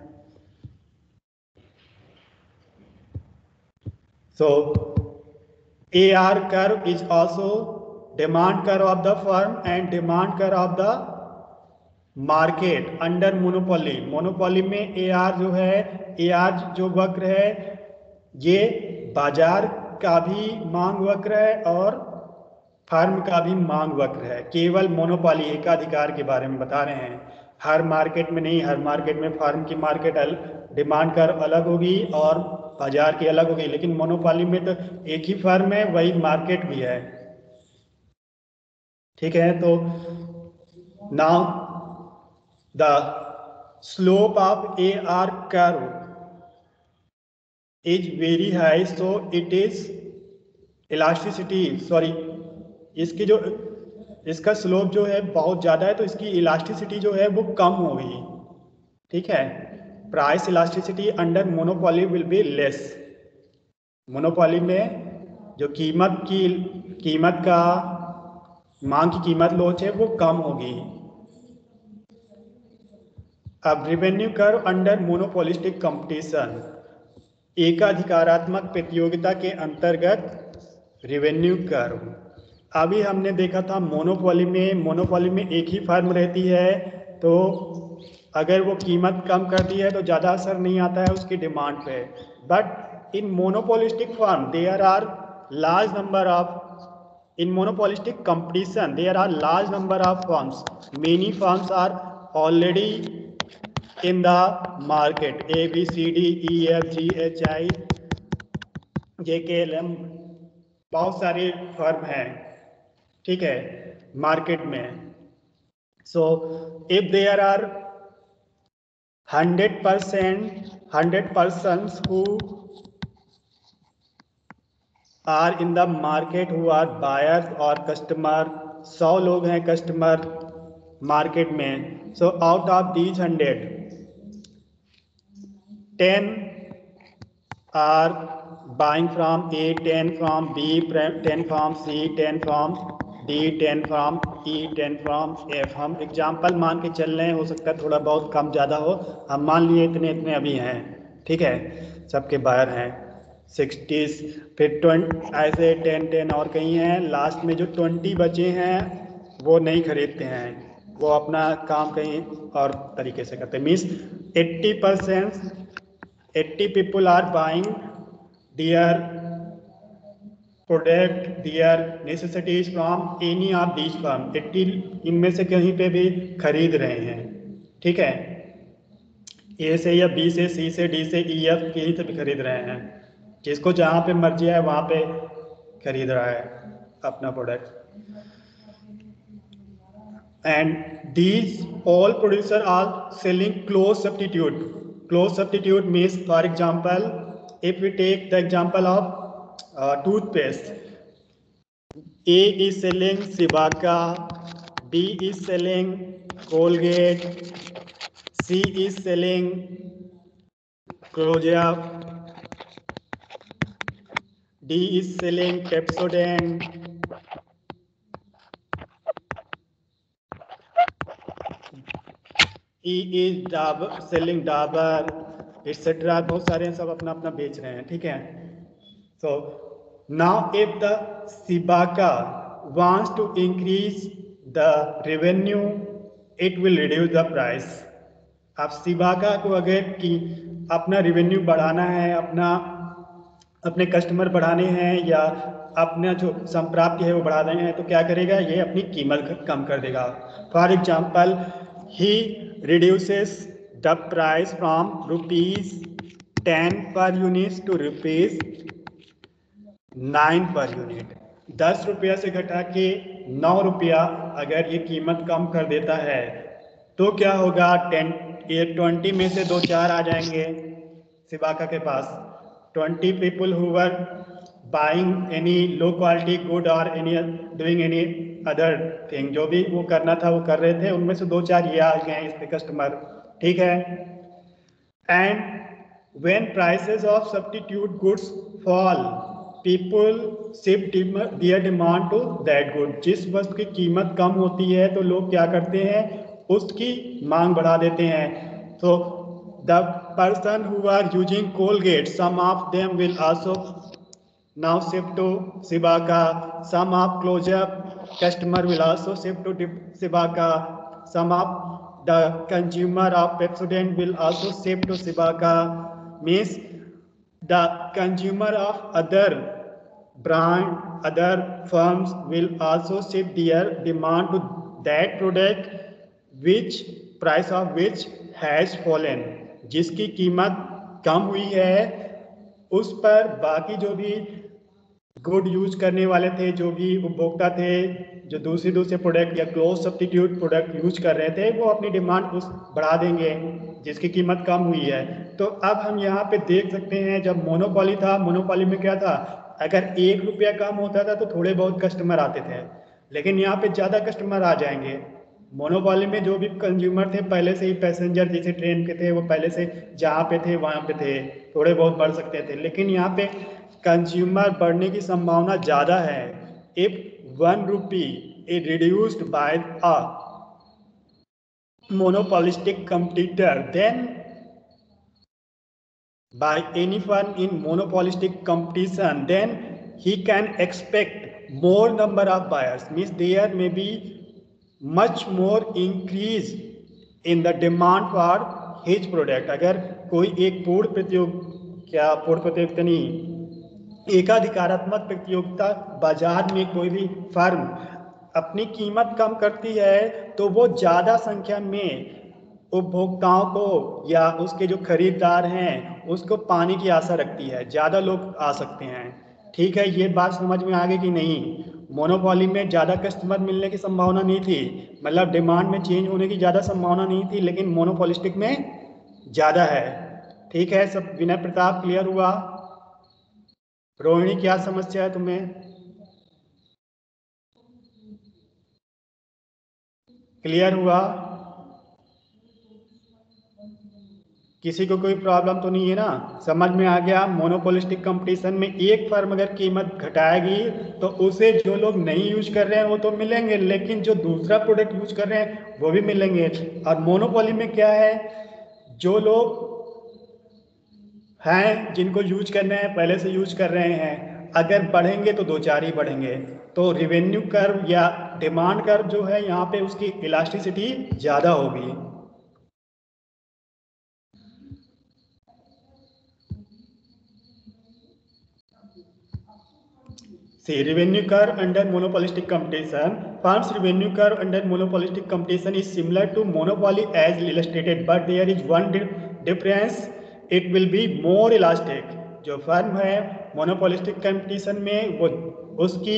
S2: so AR curve is also demand curve of the firm and demand curve of the market under monopoly. Monopoly में AR जो है, AR जो वक्र है ये बाजार का भी मांग वक्र है और फर्म का भी मांग वक्र है। केवल मोनोपोली एकाधिकार के बारे में बता रहे हैं, हर मार्केट में नहीं। हर मार्केट में फर्म की मार्केट डिमांड कर्व अलग होगी और बाजार की अलग होगी, लेकिन मोनोपोली में तो एक ही फर्म है, वही मार्केट भी है। ठीक है, तो now the slope of A R curve is very high, so it is elasticity, sorry इसकी जो इसका स्लोप जो है बहुत ज़्यादा है तो इसकी इलास्टिसिटी जो है वो कम होगी। ठीक है, price elasticity under monopoly will be less. Monopoly में जो कीमत का मांग की कीमत लोच है वो कम होगी। अब revenue curve under monopolistic competition, एकाधिकारात्मक प्रतियोगिता के अंतर्गत रिवेन्यू कर्व। अभी हमने देखा था मोनोपोली में एक ही फर्म रहती है, तो अगर वो कीमत कम करती है तो ज़्यादा असर नहीं आता है उसकी डिमांड पे। But in monopolistic firm there are large number of, in monopolistic competition there are large number of firms, many firms are already in the market, A B C D E F G H I J K L M, बहुत सारे firm हैं। ठीक है, market में। So if there are 100 persons who are in the market who are buyers और customer, 100 लोग हैं customer market में। So out of these 100, 10 are buying from A, 10 from B, 10 from C, 10 from D, 10 from E, 10 from F. हम example मान के चल रहे हैं, हो सकता है थोड़ा बहुत कम ज़्यादा हो, हम मान लिए इतने इतने अभी हैं। ठीक है, सबके बायर हैं 60, फिर 20, ऐसे 10 और कहीं हैं। लास्ट में जो 20 बचे हैं वो नहीं खरीदते हैं, वो अपना काम कहीं और तरीके से करते हैं। Means 80 people are buying their product, their necessities from any of these firm. 80 इनमें से कहीं पे भी खरीद रहे हैं। ठीक है, ए से या बी से, सी से, डी से, ई एफ कहीं से भी खरीद रहे हैं। जिसको जहाँ पे मर्जी है वहाँ पे खरीद रहा है अपना product. And these all producer are selling close substitute. Close substitute means, for example, if we take the example of toothpaste, A is selling Cibaca, B is selling Colgate, C is selling Close-Up, D is selling Pepsodent, E is selling Dabur, etc. बहुत सारे हैं, सब अपना अपना बेच रहे हैं। ठीक है, so now if the Cibaca wants to increase the revenue, it will reduce the price. अब Cibaca को अगर कि अपना रेवेन्यू बढ़ाना है, अपने कस्टमर बढ़ाने हैं या अपना जो संप्राप्ति है वो बढ़ा रहे हैं तो क्या करेगा, ये अपनी कीमत कम कर देगा। For example, he reduces the price from ₹10 per unit to ₹9 per unit. 10 रुपया से घटा के 9 रुपया अगर ये कीमत कम कर देता है तो क्या होगा, 20 में से 2-4 आ जाएंगे सिबाका के पास। 20 people who were buying any low quality good और any doing any other thing, जो भी वो करना था वो कर रहे थे, उनमें से 2-4 ये आ गए इस पे कस्टमर, ठीक है। And when prices of substitute goods fall people shift their demand to that good. जिस वस्तु की कीमत कम होती है तो लोग क्या करते हैं, उसकी मांग बढ़ा देते हैं। तो the person who are using Colgate, some of them will also now shift to Sibaka. Some of close-up customer will also shift to Sibaka. Some of the consumer of Pepsodent will also shift to Sibaka. Means the consumer of other brand, other firms will also shift their demand to that product which price of which has fallen. जिसकी कीमत कम हुई है उस पर बाकी जो भी good use करने वाले थे, जो भी उपभोक्ता थे, जो दूसरे प्रोडक्ट या क्लोज सब्स्टिट्यूट प्रोडक्ट यूज कर रहे थे, वो अपनी डिमांड उस बढ़ा देंगे जिसकी कीमत कम हुई है। तो अब हम यहाँ पे देख सकते हैं, जब मोनोपॉली था, मोनोपॉली में क्या था, अगर 1 रुपया कम होता था तो थोड़े बहुत कस्टमर आते थे, लेकिन यहाँ पे ज़्यादा कस्टमर आ जाएंगे। मोनोपॉली में जो भी कंज्यूमर थे पहले से ही पैसेंजर जैसे ट्रेन के थे, वो पहले से जहाँ पे थे वहाँ पे थे, थोड़े बहुत बढ़ सकते थे, लेकिन यहाँ पे कंज्यूमर बढ़ने की संभावना ज़्यादा है। If 1 rupee is reduced by a monopolistic competitor, then by anyone in monopolistic competition, then he can expect more number of buyers. Means there may be much more increase in the demand for his product. अगर कोई एक पूर्ण प्रतियोगिता नहीं, एकाधिकारात्मक प्रतियोगिता बाजार में कोई भी फर्म अपनी कीमत कम करती है तो वो ज़्यादा संख्या में उपभोक्ताओं को या उसके जो खरीदार हैं उसको पाने की आशा रखती है, ज़्यादा लोग आ सकते हैं। ठीक है, ये बात समझ में आ गई कि नहीं। मोनोपॉली में ज़्यादा कस्टमर मिलने की संभावना नहीं थी, मतलब डिमांड में चेंज होने की ज़्यादा संभावना नहीं थी, लेकिन मोनोपॉलिस्टिक में ज़्यादा है। ठीक है, सब विनय प्रताप क्लियर हुआ? रोहिणी क्या समस्या है तुम्हें? क्लियर हुआ? किसी को कोई प्रॉब्लम तो नहीं है ना? समझ में आ गया? मोनोपोलिस्टिक कंपटीशन में एक फर्म अगर कीमत घटाएगी तो उसे जो लोग नहीं यूज कर रहे हैं वो तो मिलेंगे, लेकिन जो दूसरा प्रोडक्ट यूज कर रहे हैं वो भी मिलेंगे। और मोनोपोली में क्या है, जो लोग हैं जिनको यूज करना है पहले से यूज कर रहे हैं, अगर बढ़ेंगे तो 2-4 ही बढ़ेंगे। तो रिवेन्यू कर्व या डिमांड कर्व जो है यहाँ पे उसकी इलास्टिसिटी ज़्यादा होगी। See, revenue curve under monopolistic competition. Firm's revenue curve under monopolistic competition is similar to monopoly as illustrated, but there is one difference. It will be more elastic. जो firm है monopolistic competition में वो उसकी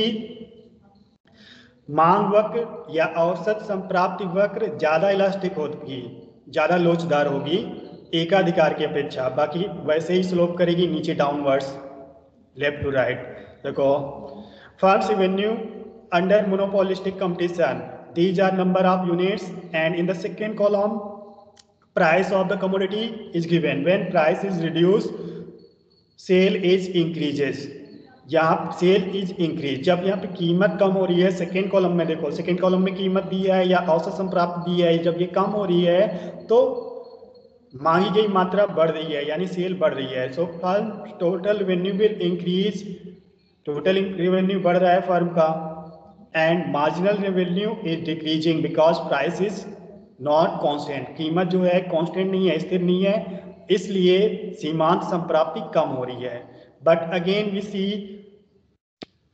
S2: मांग वक्र या औसत संप्राप्ति वक्र ज़्यादा इलास्टिक होगी, ज़्यादा लोचदार होगी एकाधिकार की अपेक्षा। बाकी वैसे ही स्लोप करेगी नीचे डाउनवर्ड्स, लेफ्ट टू राइट। देखो, firm's revenue under monopolistic competition, these are number of units, and in the second column price of the commodity is given. When price is reduced, sale is increases. यहाँ sale is increase, जब यहाँ पे कीमत कम हो रही है, second column में देखो, सेकेंड कॉलम में कीमत दी है या औसत संप्राप्ति दी है, जब ये कम हो रही है तो मांगी गई मात्रा बढ़ रही है, यानी सेल बढ़ रही है। So firm total revenue will increase, total revenue बढ़ रहा है फर्म का, and marginal revenue is decreasing because price is not constant. कीमत जो है कांस्टेंट नहीं है, स्थिर नहीं है, इसलिए सीमांत संप्राप्ति कम हो रही है। But again we see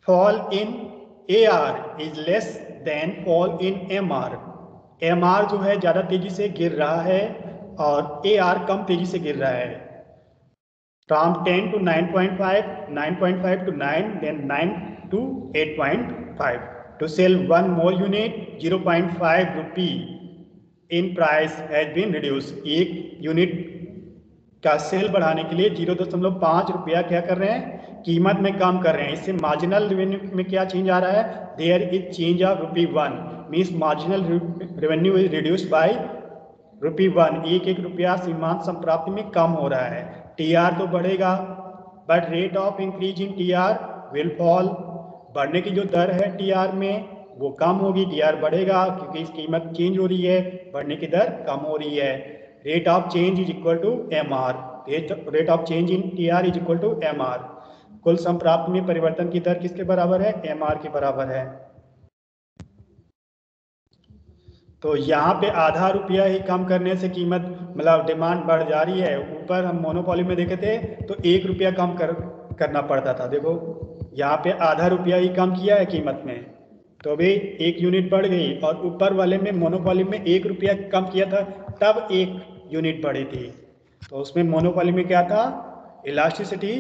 S2: fall in AR is less than fall in MR. MR जो है ज़्यादा तेजी से गिर रहा है और AR कम तेजी से गिर रहा है. From 10 to 9.5, 9.5 to 9, then 9 to 8.5. To sell one more unit, 0.5 rupee in price has been reduced. एक यूनिट का सेल बढ़ाने के लिए 0.5 रुपया क्या कर रहे हैं, कीमत में कम कर रहे हैं. इससे मार्जिनल रेवेन्यू में क्या चेंज आ रहा है, there is change of ₹1 means marginal revenue is reduced by ₹1. एक रुपया सीमांत संप्राप्ति में कम हो रहा है. टीआर तो बढ़ेगा but rate of increase in TR will fall. बढ़ने की जो दर है टीआर में वो कम होगी, टीआर बढ़ेगा क्योंकि इस कीमत चेंज हो रही है, बढ़ने की दर कम हो रही है. Rate of change is equal to MR. Rate of change in TR is equal to MR. कुल संप्राप्ति में परिवर्तन की दर किसके बराबर है, MR के बराबर है. तो यहाँ पे आधा रुपया ही कम करने से कीमत मतलब डिमांड बढ़ जा रही है. ऊपर हम मोनोपोली में देखे थे तो 1 रुपया कम करना पड़ता था. देखो यहाँ पे आधा रुपया ही कम किया है कीमत में, तो भी 1 यूनिट बढ़ गई. और ऊपर वाले में मोनोपोली में 1 रुपया कम किया था तब 1 यूनिट बढ़ी थी. तो उसमें मोनोपोली में क्या था, इलास्टिसिटी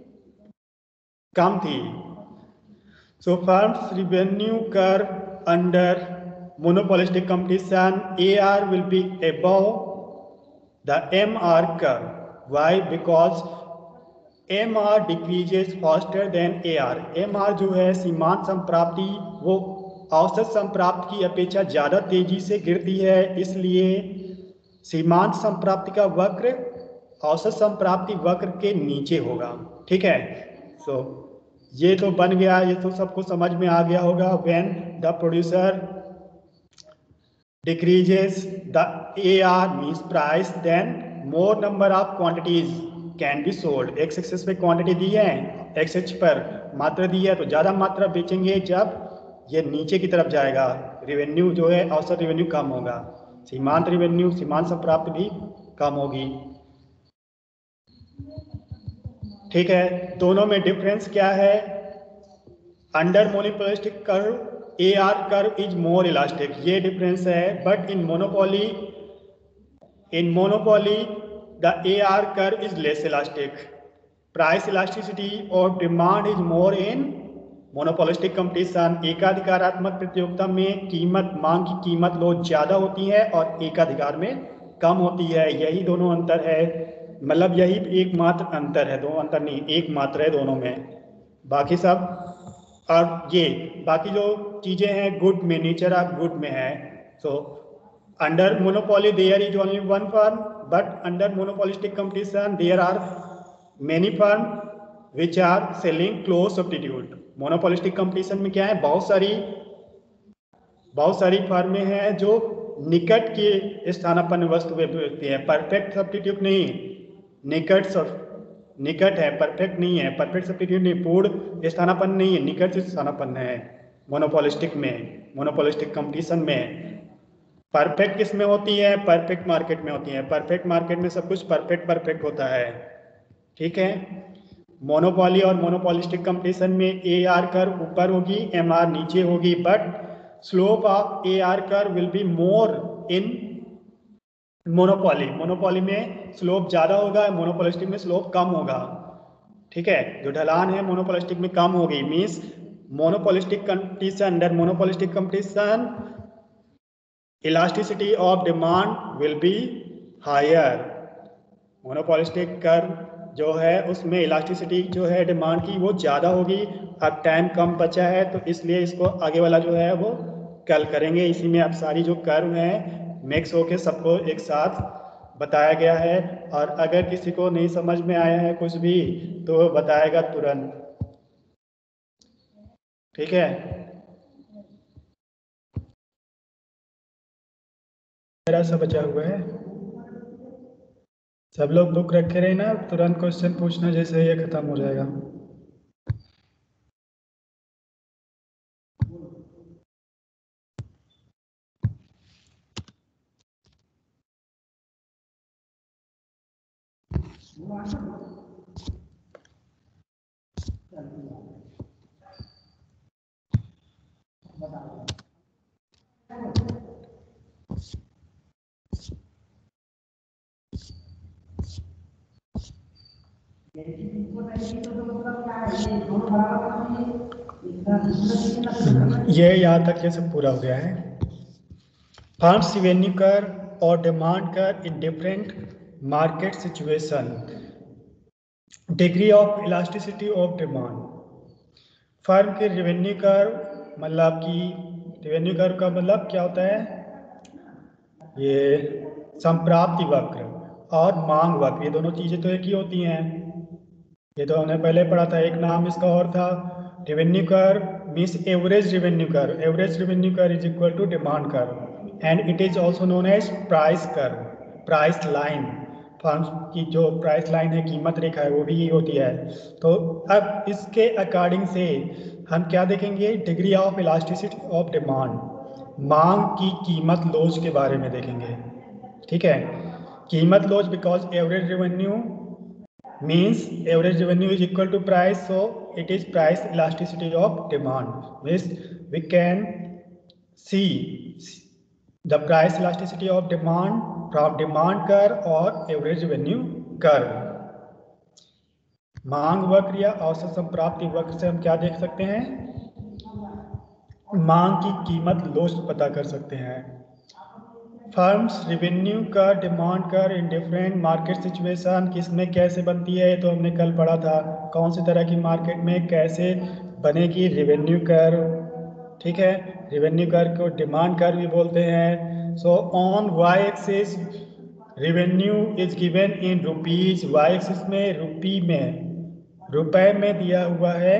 S2: कम थी. So firm's revenue curve under monopolistic competition, AR will be above the MR curve. Why? Because MR decreases faster than AR. MR जो है सीमांत संप्राप्ति वो औसत संप्राप्ति की अपेक्षा ज़्यादा तेजी से गिरती है, इसलिए सीमांत संप्राप्ति का वक्र औसत संप्राप्ति वक्र के नीचे होगा. ठीक है. सो ये तो बन गया, ये तो सबको समझ में आ गया होगा. When the producer decreases the AR means price, then more number of quantities can be sold. x axis पे क्वांटिटी दी है, x एक्सिस पर मात्रा दी है, तो ज़्यादा मात्रा बेचेंगे जब ये नीचे की तरफ जाएगा. रेवेन्यू जो है औसत रेवेन्यू कम होगा, सीमांत रेवेन्यू सीमांत संप्राप्ति भी कम होगी. ठीक है. दोनों में डिफरेंस क्या है, under monopolistic curve AR curve is more elastic, ये डिफरेंस है. But in monopoly the AR curve is less elastic. Price elasticity और demand is more in monopolistic competition. एकाधिकारात्मक प्रतियोगिता में कीमत मांग की कीमत लो ज्यादा होती है और एकाधिकार में कम होती है. यही दोनों अंतर है, मतलब यही एकमात्र अंतर है, दो अंतर नहीं, एक मात्र है दोनों में. बाकी सब और ये बाकी जो चीजें हैं गुड में, नेचर ऑफ गुड में है. So under monopoly there is only one firm, but under monopolistic competition there are many firm which are selling close substitute. Monopolistic competition में क्या है, बहुत सारी फर्में हैं जो निकट के स्थानापन्न वस्तु बेचती है. परफेक्ट सब्स्टिट्यूट नहीं, निकट है, परफेक्ट नहीं है. परफेक्ट सब्स्टिट्यूट नहीं, पूर्ण स्थानापन्न नहीं है, निकट से स्थानापन्न है. मोनोपोलिस्टिक में, मोनोपोलिस्टिक कंपटीशन में परफेक्ट किस में होती है, परफेक्ट मार्केट में होती है. परफेक्ट मार्केट में सब कुछ परफेक्ट होता है. ठीक है. मोनोपोली और मोनोपोलिस्टिक कंपटीशन में AR कर्व ऊपर होगी, MR नीचे होगी. But slope of AR curve will be more in monopoly में स्लोप ज्यादा होगा, मोनोपोलिस्टिक में स्लोप कम होगा. ठीक है. जो ढलान है मोनोपोलिस्टिक में कम होगी. Means monopolistic competition, under monopolistic competition elasticity of demand will be higher. Monopolistic curve जो है उसमें इलास्टिसिटी जो है डिमांड की वो ज़्यादा होगी. अब टाइम कम बचा है तो इसलिए इसको आगे वाला जो है वो कल करेंगे. इसी में अब सारी जो कर्व हैं मिक्स होके सबको एक साथ बताया गया है. और अगर किसी को नहीं समझ में आया है कुछ भी तो बताएगा तुरंत. ठीक है. मेरा सब बचा हुआ है, सब लोग बुक रखे रहे ना, तुरंत क्वेश्चन पूछना जैसे ये खत्म हो जाएगा. ये यहाँ तक ये सब पूरा हो गया है। फर्म्स रेवेन्यू कर और demand curve in different market situation, degree of elasticity of demand. Firm के रेवेन्यू कर मतलब कि रेवेन्यू कर का मतलब क्या होता है, ये संप्राप्ति वक्र और मांग वक्र, ये दोनों चीजें तो एक ही होती हैं। ये तो हमने पहले पढ़ा था, एक नाम इसका और था। Revenue curve means average revenue curve, average revenue curve is equal to demand curve, and it is also known as price curve, price line. Firm's की जो प्राइस लाइन है, कीमत रेखा है, वो भी ये होती है। तो अब इसके अकॉर्डिंग से हम क्या देखेंगे, degree of elasticity of demand, मांग की कीमत लोच के बारे में देखेंगे। ठीक है, कीमत लोच because average revenue means average revenue is equal to price, so it is price elasticity of demand. Means we can see the price elasticity of demand from demand curve और average revenue curve। मांग वक्र या औसत संप्राप्ति वक्र से हम क्या देख सकते हैं, मांग की कीमत लोच पता कर सकते हैं। फर्म्स रेवेन्यू का demand curve in different market situation, किसमें कैसे बनती है, तो हमने कल पढ़ा था, कौन सी तरह की मार्केट में कैसे बनेगी रेवेन्यू कर। ठीक है, रेवेन्यू कर को डिमांड कर भी बोलते हैं। So on Y axis revenue is given in rupees, Y axis में रुपी में, रुपए में दिया हुआ है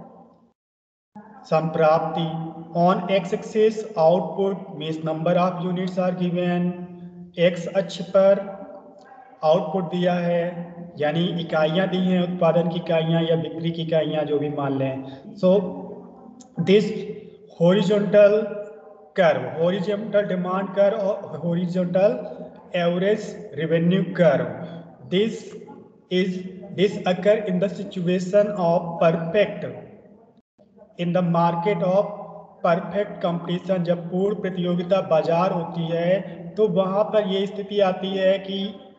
S2: संप्राप्ति। On X axis output means number of units are given, X अक्ष पर आउटपुट दिया है, यानी इकाइयां दी हैं, उत्पादन की इकाइयां या बिक्री की इकाइयां, जो भी मान लें। So this horizontal curve, horizontal demand curve और horizontal average revenue curve, this occur in the situation of perfect, in the market of perfect competition. जब पूर्ण प्रतियोगिता बाजार होती है तो वहां पर ये स्थिति आती है कि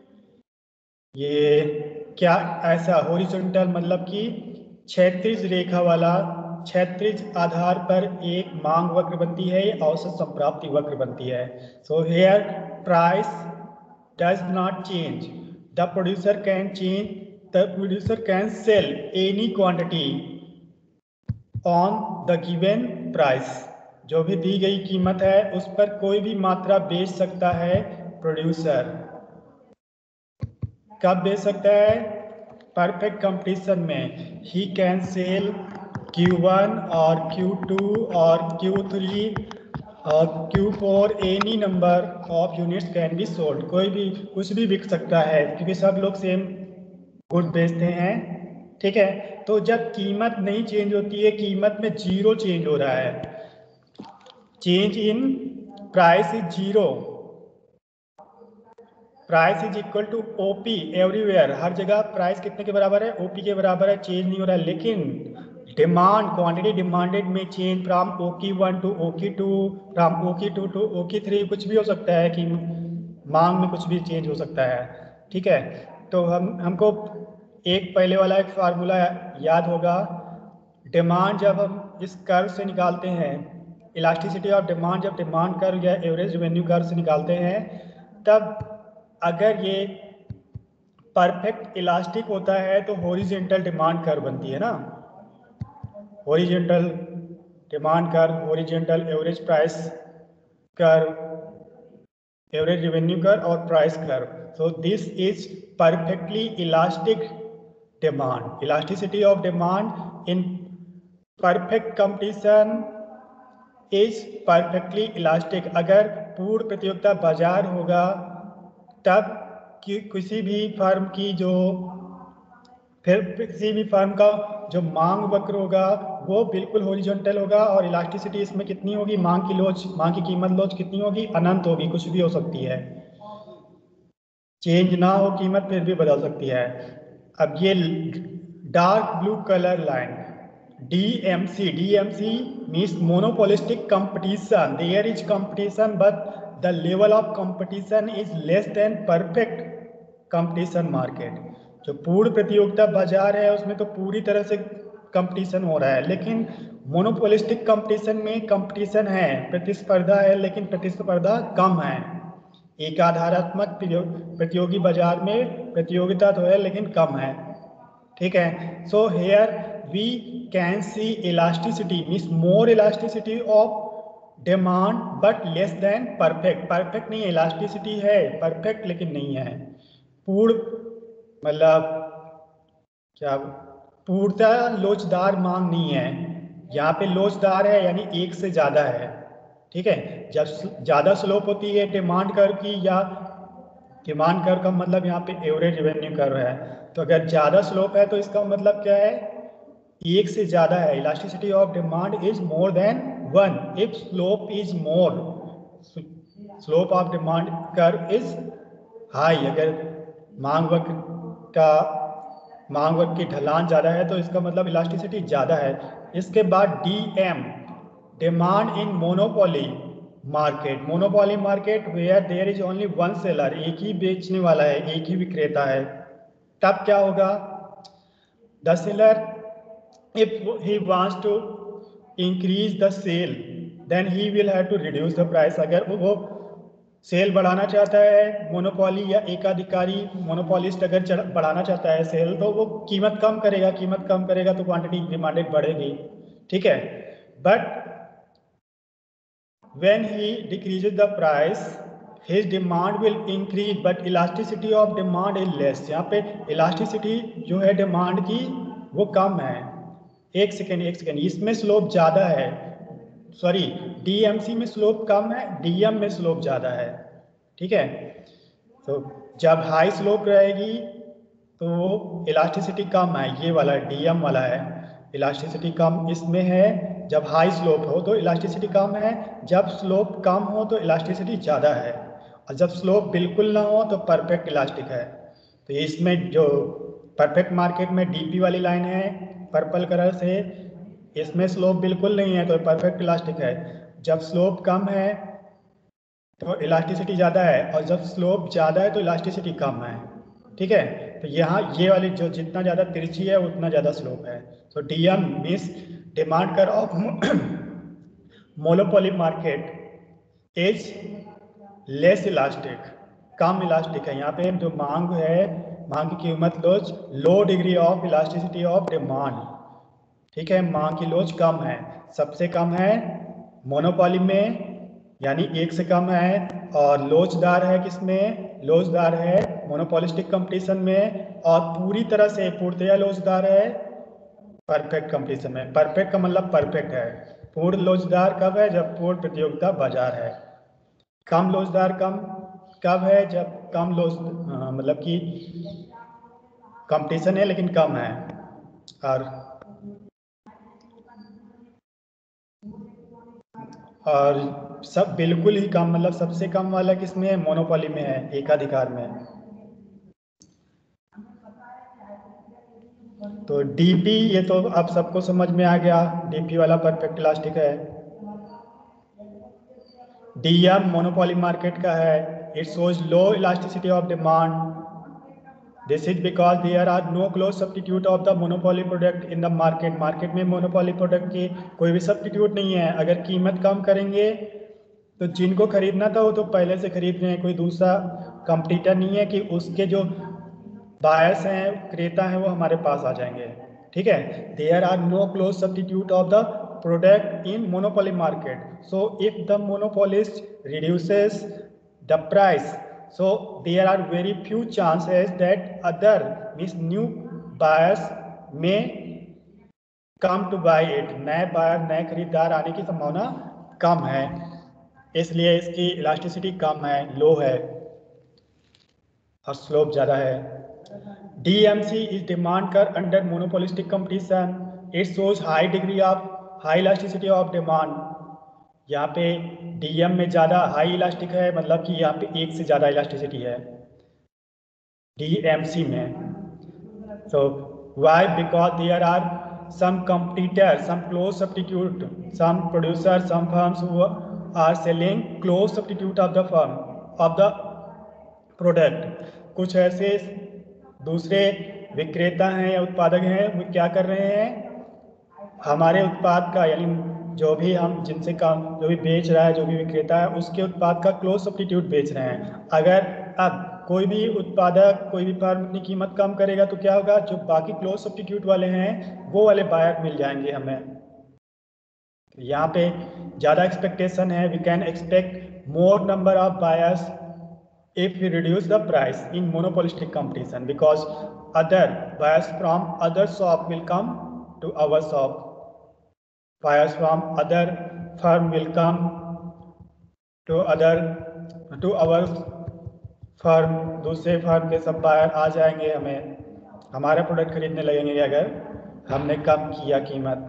S2: ये क्या ऐसा हॉरिजॉन्टल मतलब कि क्षैतिज रेखा वाला, क्षैतिज आधार पर एक मांग वक्र बनती है, औसत संप्राप्ति वक्र बनती है। So here price does not change, the producer can change, the producer can sell any quantity on the given price, जो भी दी गई कीमत है उस पर कोई भी मात्रा बेच सकता है प्रोड्यूसर। कब बेच सकता है, परफेक्ट कंपटीशन में। ही कैन सेल Q1 और Q2 और Q3 और Q4, any number of units can be sold, कोई भी कुछ भी बिक सकता है क्योंकि सब लोग सेम गुड बेचते हैं। ठीक है, तो जब कीमत नहीं चेंज होती है, कीमत में जीरो चेंज हो रहा है, change in price is zero, price is equal to OP everywhere, हर जगह प्राइस कितने के बराबर है, ओपी के बराबर है, चेंज नहीं हो रहा है। लेकिन डिमांड, क्वांटिटी डिमांडेड में change from OQ1 to OQ2, फ्रॉम OQ2 टू OQ3, कुछ भी हो सकता है कि मांग में कुछ भी चेंज हो सकता है। ठीक है, तो हमको एक पहले वाला एक फार्मूला याद होगा, डिमांड जब हम इस कर्व से निकालते हैं, इलास्टिसिटी ऑफ डिमांड जब डिमांड कर्व या एवरेज रेवेन्यू कर्व से निकालते हैं, तब अगर ये परफेक्ट इलास्टिक होता है तो हॉरिजॉन्टल डिमांड कर्व बनती है ना, horizontal demand curve, horizontal average price curve, average revenue curve और price curve. So this is perfectly elastic demand, elasticity of demand in perfect competition is perfectly elastic. अगर पूर्ण प्रतियोगिता बाजार होगा तब किसी भी फर्म की जो, फिर किसी भी फर्म का जो मांग वक्र होगा वो बिल्कुल हॉरिजॉन्टल होगा, और इलास्टिसिटी इसमें कितनी होगी, मांग की लोच, मांग की कीमत लोच कितनी होगी, अनंत होगी, कुछ भी हो सकती है, चेंज ना हो कीमत फिर भी बदल सकती है। अब ये dark blue colour line, DMC means monopolistic competition. There is competition, but the level of competition is less than perfect competition market. जो पूर्ण प्रतियोगिता बाजार है उसमें तो पूरी तरह से कंपटीशन हो रहा है, लेकिन मोनोपोलिस्टिक कंपटीशन में कंपटीशन है, प्रतिस्पर्धा है, लेकिन प्रतिस्पर्धा कम है। एक आधारात्मक प्रतियोगी बाजार में प्रतियोगिता तो है लेकिन कम है, ठीक है। So here we can see elasticity means more elasticity of demand but less than perfect. Perfect नहीं है, इलास्टिसिटी है परफेक्ट लेकिन नहीं है। पूर्ण मतलब क्या, पूर्णतः लोचदार मांग नहीं है। यहाँ पे लोचदार है यानी एक से ज़्यादा है, ठीक है। जब ज़्यादा स्लोप होती है डिमांड कर्व की, या डिमांड कर्व का मतलब यहाँ पे एवरेज रेवेन्यू कर्व है, तो अगर ज़्यादा स्लोप है तो इसका मतलब क्या है, एक से ज़्यादा है। Elasticity of demand is more than 1 if slope is more, slope of demand curve is high. अगर मांग वक्र की ढलान ज़्यादा है तो इसका मतलब इलास्टिसिटी ज़्यादा है। इसके बाद DM demand in monopoly market. Monopoly market where there is only one seller, एक ही बेचने वाला है, एक ही विक्रेता है। तब क्या होगा, the seller if he wants to increase the sale then he will have to reduce the price। अगर वो सेल बढ़ाना चाहता है, मोनोपोली या एकाधिकारी मोनोपोलिस्ट अगर बढ़ाना चाहता है सेल, तो वो कीमत कम करेगा, कीमत कम करेगा तो क्वांटिटी डिमांडेड बढ़ेगी, ठीक है। But when he decreases the price his demand will increase but elasticity of demand is less। यहाँ पे elasticity जो है डिमांड की वो कम है। एक सेकेंड, इसमें स्लोप ज़्यादा है, सॉरी DMC में स्लोप कम है, DM में स्लोप ज़्यादा है, ठीक है। तो जब हाई स्लोप रहेगी तो इलास्टिसिटी कम है, ये वाला DM वाला है, इलास्टिसिटी कम इसमें है। जब हाई स्लोप हो तो इलास्टिसिटी कम है, जब स्लोप कम हो तो इलास्टिसिटी ज़्यादा है, और जब स्लोप बिल्कुल ना हो तो परफेक्ट इलास्टिक है। तो इसमें जो परफेक्ट मार्केट में DP वाली लाइन है पर्पल कलर से, इसमें स्लोप बिल्कुल नहीं है तो परफेक्ट इलास्टिक है। जब स्लोप कम है तो इलास्टिसिटी ज़्यादा है, और जब स्लोप ज़्यादा है तो इलास्टिसिटी कम है, ठीक है। तो यहाँ ये वाली जो जितना ज़्यादा तिरछी है उतना ज़्यादा स्लोप है। तो DM means demand curve of monopoly market is less elastic, कम इलास्टिक है। यहाँ पे जो मांग है, मांग की कीमत लोच, low degree of elasticity of demand, ठीक है। मांग की लोच कम है, सबसे कम है मोनोपोली में यानी एक से कम है, और लोचदार है किसमें, लोचदार है मोनोपोलिस्टिक कंपटीशन में, और पूरी तरह से पूर्णतया लोचदार है परफेक्ट कंपटीशन में। परफेक्ट का मतलब परफेक्ट है। पूर्ण लोचदार कब है, जब पूर्ण प्रतियोगिता बाजार है। कम लोचदार कब है, जब कम लोच मतलब कि कंपटीशन है लेकिन कम है। और सब बिल्कुल ही कम, मतलब सबसे कम वाला किसमें है, मोनोपोली में है, एकाधिकार में। तो DP ये तो अब सबको समझ में आ गया, DP वाला परफेक्ट इलास्टिक है। DM मोनोपोली मार्केट का है, it shows low elasticity of demand. This is because there are no close substitute of the monopoly product in the market. Market में मोनोपोली प्रोडक्ट की कोई भी सब्स्टिट्यूट नहीं है। अगर कीमत कम करेंगे तो जिनको खरीदना था वो तो पहले से खरीद रहे हैं, कोई दूसरा कंपटीटर नहीं है कि उसके जो बायर्स हैं, क्रेता हैं, वो हमारे पास आ जाएंगे, ठीक है। There are no close substitute of the product in monopoly market, so if the monopolist reduces the price, so there are very few chances that other means new buyers may come to buy it। नए buyer, नए खरीदार आने की संभावना कम है, इसलिए इसकी elasticity कम है, लो है, और स्लोप ज़्यादा है। DMC is demand curve under monopolistic competition, it shows high degree of high elasticity of demand. यहाँ पे DM में ज़्यादा हाई इलास्टिक है, मतलब कि यहाँ पे एक से ज़्यादा इलास्टिसिटी है DMC में। So why? Because there are some competitors, some close substitute, some producers, some firms who are selling close substitute of the firm of the product. कुछ ऐसे दूसरे विक्रेता हैं या उत्पादक हैं, वो क्या कर रहे हैं, हमारे उत्पाद का, यानी जो भी हम जिनसे काम जो भी बेच रहा है, जो भी विक्रेता है, उसके उत्पाद का क्लोज सब्स्टिट्यूट बेच रहे हैं। अगर अब कोई भी उत्पादक, कोई भी फर्म अपनी कीमत कम करेगा तो क्या होगा, जो बाकी क्लोज सब्स्टिट्यूट वाले हैं वो वाले बायर मिल जाएंगे हमें। यहाँ पे ज़्यादा एक्सपेक्टेशन है, we can expect more number of buyers if we reduce the price in monopolistic competition, because other buyers from other shop will come to our shop, buyers from other firm will come to our firm, दूसरे firm के सब buyer आ जाएंगे, हमें हमारा product खरीदने लगेंगे अगर हमने कम किया कीमत।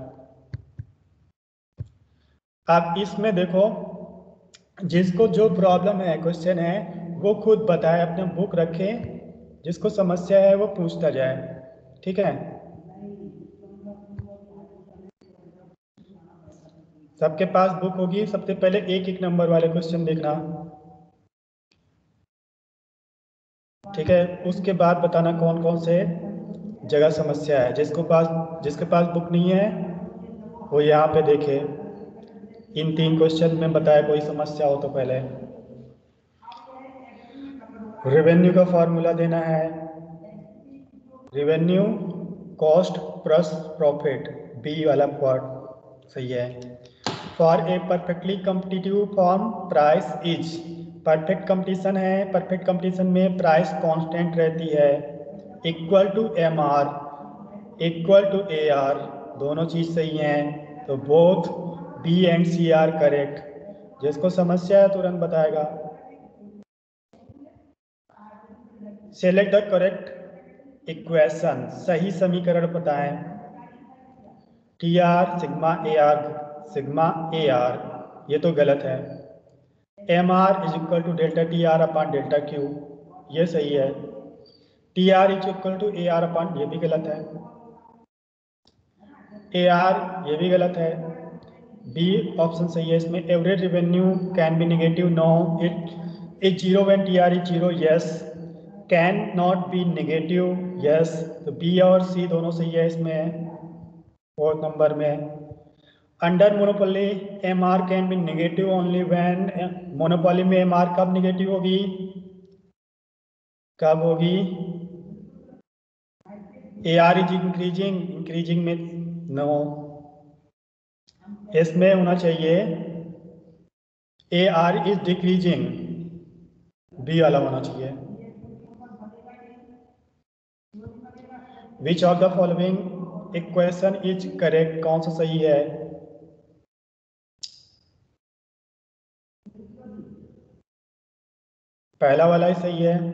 S2: अब इसमें देखो, जिसको जो प्रॉब्लम है, क्वेश्चन है, वो खुद बताए, अपने बुक रखे, जिसको समस्या है वो पूछता जाए, ठीक है। सबके पास बुक होगी। सबसे पहले एक एक नंबर वाले क्वेश्चन देखना, ठीक है। उसके बाद बताना कौन कौन से जगह समस्या है। जिसके पास बुक नहीं है वो यहाँ पे देखे, इन 3 क्वेश्चन में बताए कोई समस्या हो तो पहले। रेवेन्यू का फॉर्मूला देना है, revenue cost plus profit, B वाला पार्ट सही है। For a perfectly competitive form price is, perfect competition है, परफेक्ट कंपटीशन में प्राइस कांस्टेंट रहती है, equal to M R equal to A R, दोनों चीज़ सही हैं, तो both B and C are correct. जिसको समस्या है तुरंत बताएगा। सेलेक्ट द करेक्ट इक्वेशन, सही समीकरण बताएं। T R sigma A R, ये तो गलत है। M R is equal to delta T R upon delta Q, ये सही है। T R is equal to A R upon, ये भी गलत है। ए आर, ये भी गलत है। बी ऑप्शन सही है इसमें। Average revenue can be negative, no, it is zero when T R is zero, yes. Can not be negative, yes. तो बी और सी दोनों सही है इसमें। 4th नंबर में under monopoly M R can be negative only when, monopoly में M R कब negative होगी, कब होगी, ए आर इज इंक्रीजिंग में नो, इसमें होना चाहिए A R is decreasing, B वाला होना चाहिए। विच of the following equation is correct, कौन सा सही है। पहला वाला ही सही है,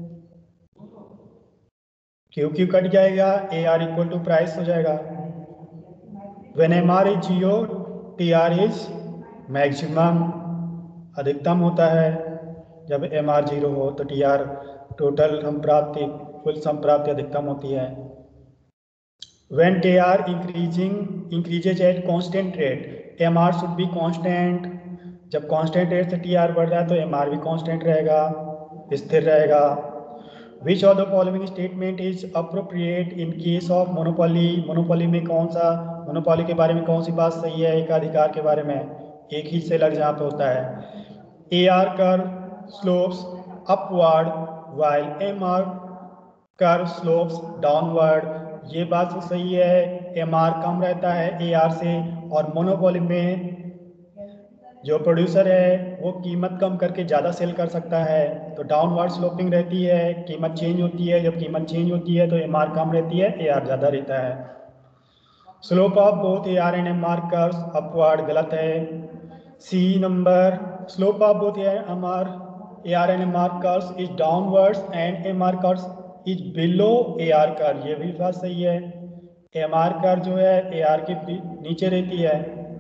S2: क्यू क्यू कट जाएगा, A R equal to price हो जाएगा। When M R is zero, T R is maximum, अधिकतम होता है जब एम आर जीरो हो, तो टी आर टोटल संप्राप्ति, कुल संप्राप्ति अधिकतम होती है। When T R increases at constant rate, M R should be constant, जब कांस्टेंट रेट से टी आर बढ़ रहा है तो एम आर भी कांस्टेंट रहेगा, स्थिर रहेगा। Which of the following statement is appropriate in case of monopoly, monopoly में कौन सा, मोनोपोली के बारे में कौन सी बात सही है, एकाधिकार के बारे में, एक ही सेलर जहाँ पे होता है। A R curve slopes upward while M R curve slopes downward, ये बात तो सही है। एम आर कम रहता है ए आर से, और मोनोपोली में जो प्रोड्यूसर है वो कीमत कम करके ज़्यादा सेल कर सकता है, तो डाउनवर्ड स्लोपिंग रहती है, कीमत चेंज होती है। जब कीमत चेंज होती है तो एम आर कम रहती है, ए आर ज़्यादा रहता है। Slope of both A R and M R curves upward, गलत है। C number, slope of both M R and M R curves is downwards and M R curves is below A R curve, ये भी बात सही है। M R curve जो है A are के नीचे रहती है,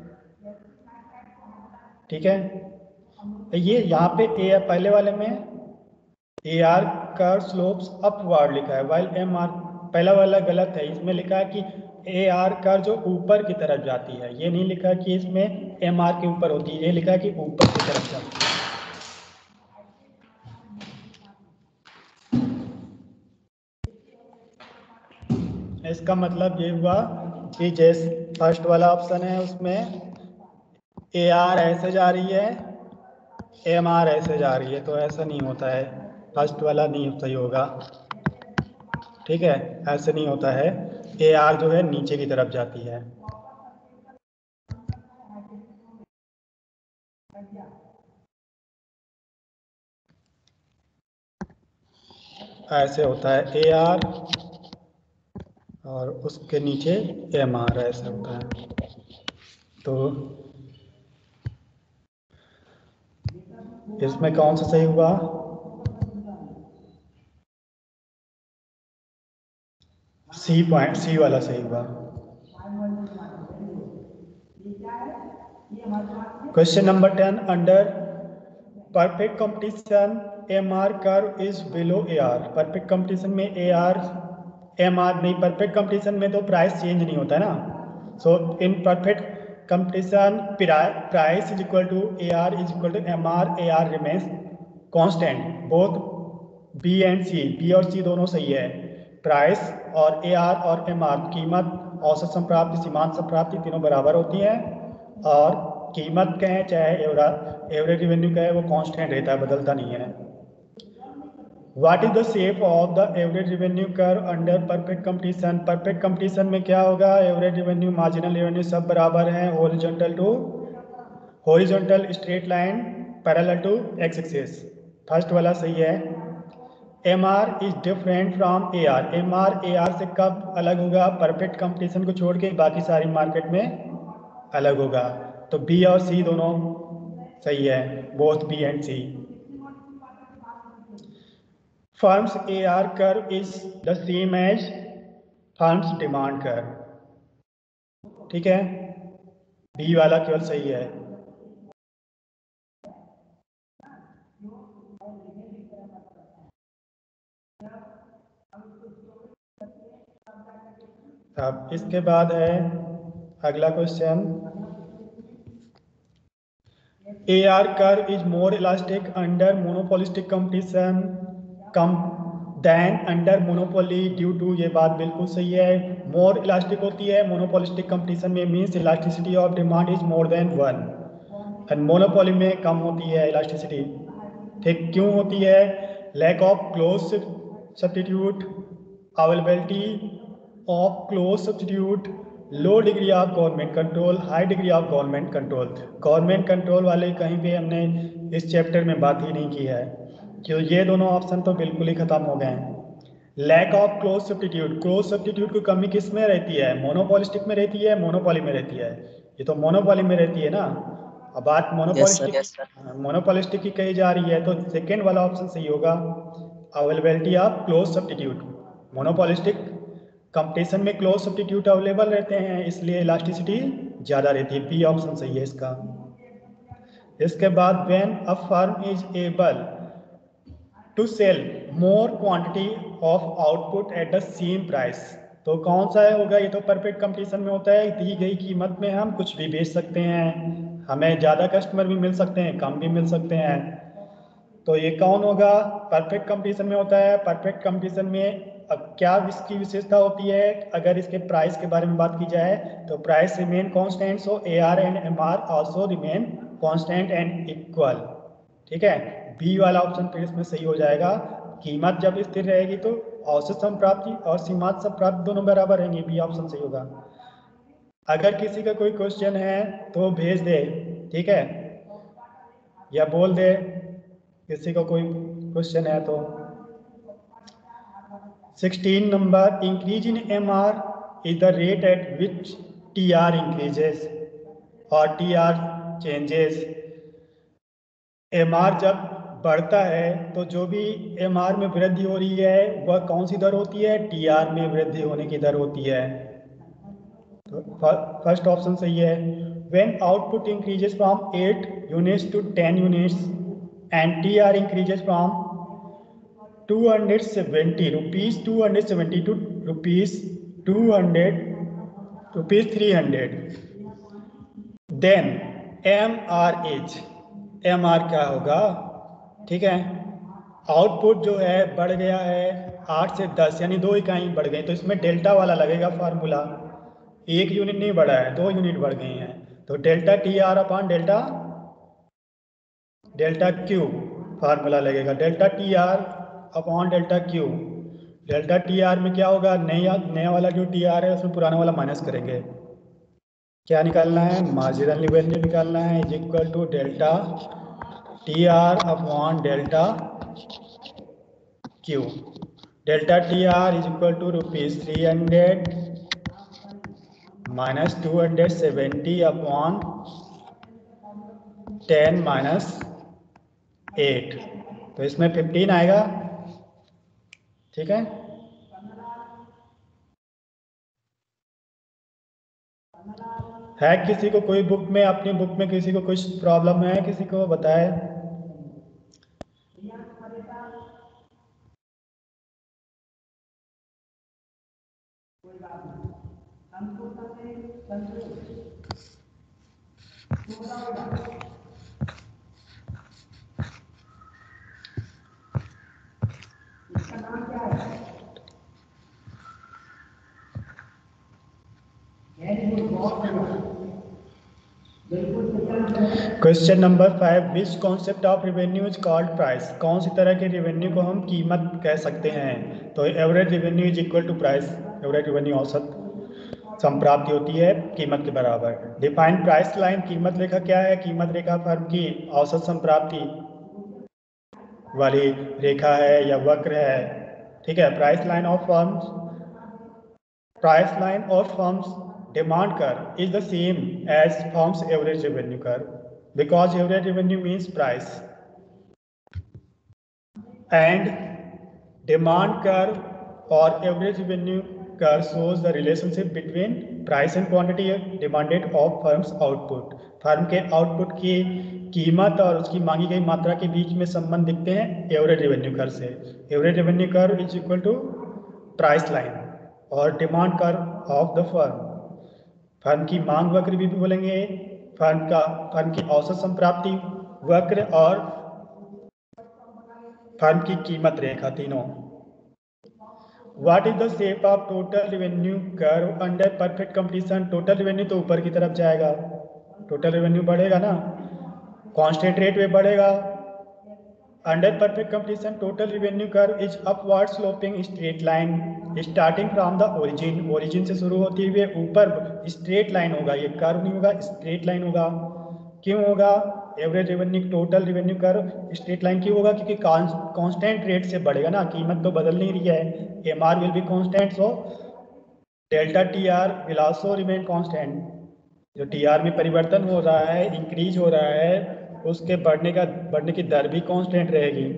S2: ठीक है। ये यहाँ पे ए पहले वाले में A R curve slopes upward लिखा है, वाइल एम आर, पहला वाला गलत है, इसमें लिखा है कि ए आर कर जो ऊपर की तरफ जाती है, ये नहीं लिखा कि इसमें एम आर के ऊपर होती है, ये लिखा कि ऊपर की तरफ जाती है। इसका मतलब ये हुआ कि जैसे फर्स्ट वाला ऑप्शन है उसमें ए आर ऐसे जा रही है, एम आर ऐसे जा रही है, तो ऐसा नहीं होता है, फर्स्ट वाला नहीं सही होगा। ठीक है, ऐसे नहीं होता है, ए आर जो है नीचे की तरफ जाती है। ऐसे होता है ए आर और उसके नीचे एम आर, ऐसे होता है। तो इसमें कौन सा सही हुआ? सी पॉइंट, सी वाला सही हुआ। Question number 10, under perfect competition M R curve is below A R. Perfect competition में ए आर एम आर नहीं, परफेक्ट कंपटीशन में तो प्राइस चेंज नहीं होता है ना। So in perfect competition price is equal to A R is equal to M R, A R remains constant, both B and C, B और C दोनों सही है। प्राइस और ए आर और एम आर, कीमत, औसत संप्राप्ति, सीमांत संप्राप्ति तीनों बराबर होती हैं, और कीमत कहें चाहे एवरेज रेवेन्यू कहे, वो कांस्टेंट रहता है, बदलता नहीं है। What is the shape of the average revenue curve under perfect competition. Perfect competition में क्या होगा, एवरेज रेवेन्यू, मार्जिनल रेवेन्यू सब बराबर हैं, horizontal straight line parallel to X axis. First वाला सही है। M R is different from A R. M R A R से कब अलग होगा? परफेक्ट कंपटीशन को छोड़ के बाकी सारी मार्केट में अलग होगा। तो बी और सी दोनों सही है, both B and C. Firm's A R curve is the same as firm's demand curve. ठीक है, बी वाला केवल सही है। अब इसके बाद है अगला question, A R curve is more elastic under monopolistic competition than under monopoly due to, ये बात बिल्कुल सही है। मोर इलास्टिक होती है मोनोपोलिस्टिक कंपटीशन में, means elasticity of demand is more than 1, and monopoly में कम होती है इलास्टिसिटी। ठीक, क्यों होती है? Lack of close substitute, availability of close substitute, low degree of government control, high degree of government control. Government control वाले कहीं पे हमने इस चैप्टर में बात ही नहीं की है, क्यों ये दोनों ऑप्शन तो बिल्कुल ही खत्म हो गए हैं। Lack of close substitute, close substitute की कमी किस में रहती है? मोनोपोलिस्टिक में रहती है, मोनोपोली में रहती है? ये तो मोनोपोली में रहती है ना। अब बात मोनोपोलिस्टिक की कही जा रही है, तो सेकेंड वाला ऑप्शन सही होगा, availability of close substitute. Monopolistic competition में क्लोज सब्स्टिट्यूट अवेलेबल रहते हैं, इसलिए इलास्टिसिटी ज़्यादा रहती है, बी ऑप्शन सही है इसका। इसके बाद when a firm is able to sell more quantity of output at the same price, तो कौन सा होगा? ये तो परफेक्ट कंपटीशन में होता है, दी गई कीमत में हम कुछ भी बेच सकते हैं, हमें ज़्यादा कस्टमर भी मिल सकते हैं, कम भी मिल सकते हैं। तो ये कौन होगा? परफेक्ट कंपटीशन में होता है। परफेक्ट कंपटीशन में अब क्या इसकी विशेषता होती है? अगर इसके प्राइस के बारे में बात की जाए तो price remain constant, so A R and M R also remain constant and equal. ठीक है, बी वाला ऑप्शन फिर इसमें सही हो जाएगा। कीमत जब स्थिर रहेगी तो औसत संप्राप्ति और सीमांत संप्राप्ति दोनों बराबर रहेंगे, बी ऑप्शन सही होगा। अगर किसी का कोई क्वेश्चन है तो भेज दे, ठीक है, या बोल दे किसी का कोई क्वेश्चन है तो। 16 number, increase in M R is the rate at which T R increases और T R changes. M R जब बढ़ता है तो जो भी एम आर में वृद्धि हो रही है वह कौन सी दर होती है? टी आर में वृद्धि होने की दर होती है। तो फर्स्ट ऑप्शन सही है। When output increases from 8 units to 10 units and T R increases from 270 rupees 270 to rupees 200, ₹300, then MR क्या होगा, ठीक है, आउटपुट जो है बढ़ गया है 8 से 10 यानी 2 इकाई बढ़ गई, तो इसमें डेल्टा वाला लगेगा फार्मूला, 1 यूनिट नहीं बढ़ा है, 2 यूनिट बढ़ गई हैं, तो delta TR upon delta Q formula लगेगा, delta TR upon delta Q। Delta TR में क्या होगा, नया वाला जो TR है उसमें पुराना वाला माइनस करेंगे, क्या निकालना है, मार्जिनल रेवेन्यू निकालना है, is equal to delta TR upon delta Q। Delta TR is equal to ₹300 minus 270 upon 10 minus 8, तो इसमें 15 आएगा, ठीक है। किसी को कोई बुक में, अपनी बुक में किसी को कुछ प्रॉब्लम है, किसी को बताए। Question number 5, which concept of revenue is called price, कौन सी तरह के रेवेन्यू को हम कीमत कह सकते हैं, तो average revenue is equal to price, average revenue औसत संप्राप्ति होती है कीमत के बराबर। डिफाइन प्राइस लाइन, कीमत रेखा क्या है, कीमत रेखा फर्म की औसत संप्राप्ति वाली रेखा है या वक्र है, ठीक है। Price line of firm's demand curve is the same as firm's average revenue curve, because average revenue means price and demand curve और average revenue curve shows the relationship between price and quantity demanded of firm's output। Firm के output की कीमत और उसकी मांगी गई मात्रा के बीच में संबंध दिखते हैं एवरेज रेवेन्यू कर्व से। Average revenue curve is equal to price line और demand curve of the firm की मांग वक्र भी बोलेंगे, फर्म की औसत संप्राप्ति वक्र और फर्म की कीमत रेखा, तीनों। What is the shape of total revenue curve under perfect competition? Total revenue तो ऊपर की तरफ जाएगा, टोटल रेवेन्यू बढ़ेगा ना, कांस्टेंट रेट में बढ़ेगा। Under perfect competition total revenue curve is upward sloping straight line starting from the origin से शुरू होती हुए ऊपर स्ट्रेट लाइन होगा, ये कर्व नहीं होगा, स्ट्रेट लाइन होगा। क्यों होगा, average revenue total revenue curve straight line क्यों होगा, क्योंकि कांस्टेंट रेट से बढ़ेगा ना, कीमत तो बदल नहीं रही है, MR will be constant, so delta TR will also remain constant. जो TR में परिवर्तन हो रहा है, इंक्रीज हो रहा है, उसके बढ़ने की दर भी कांस्टेंट रहेगी।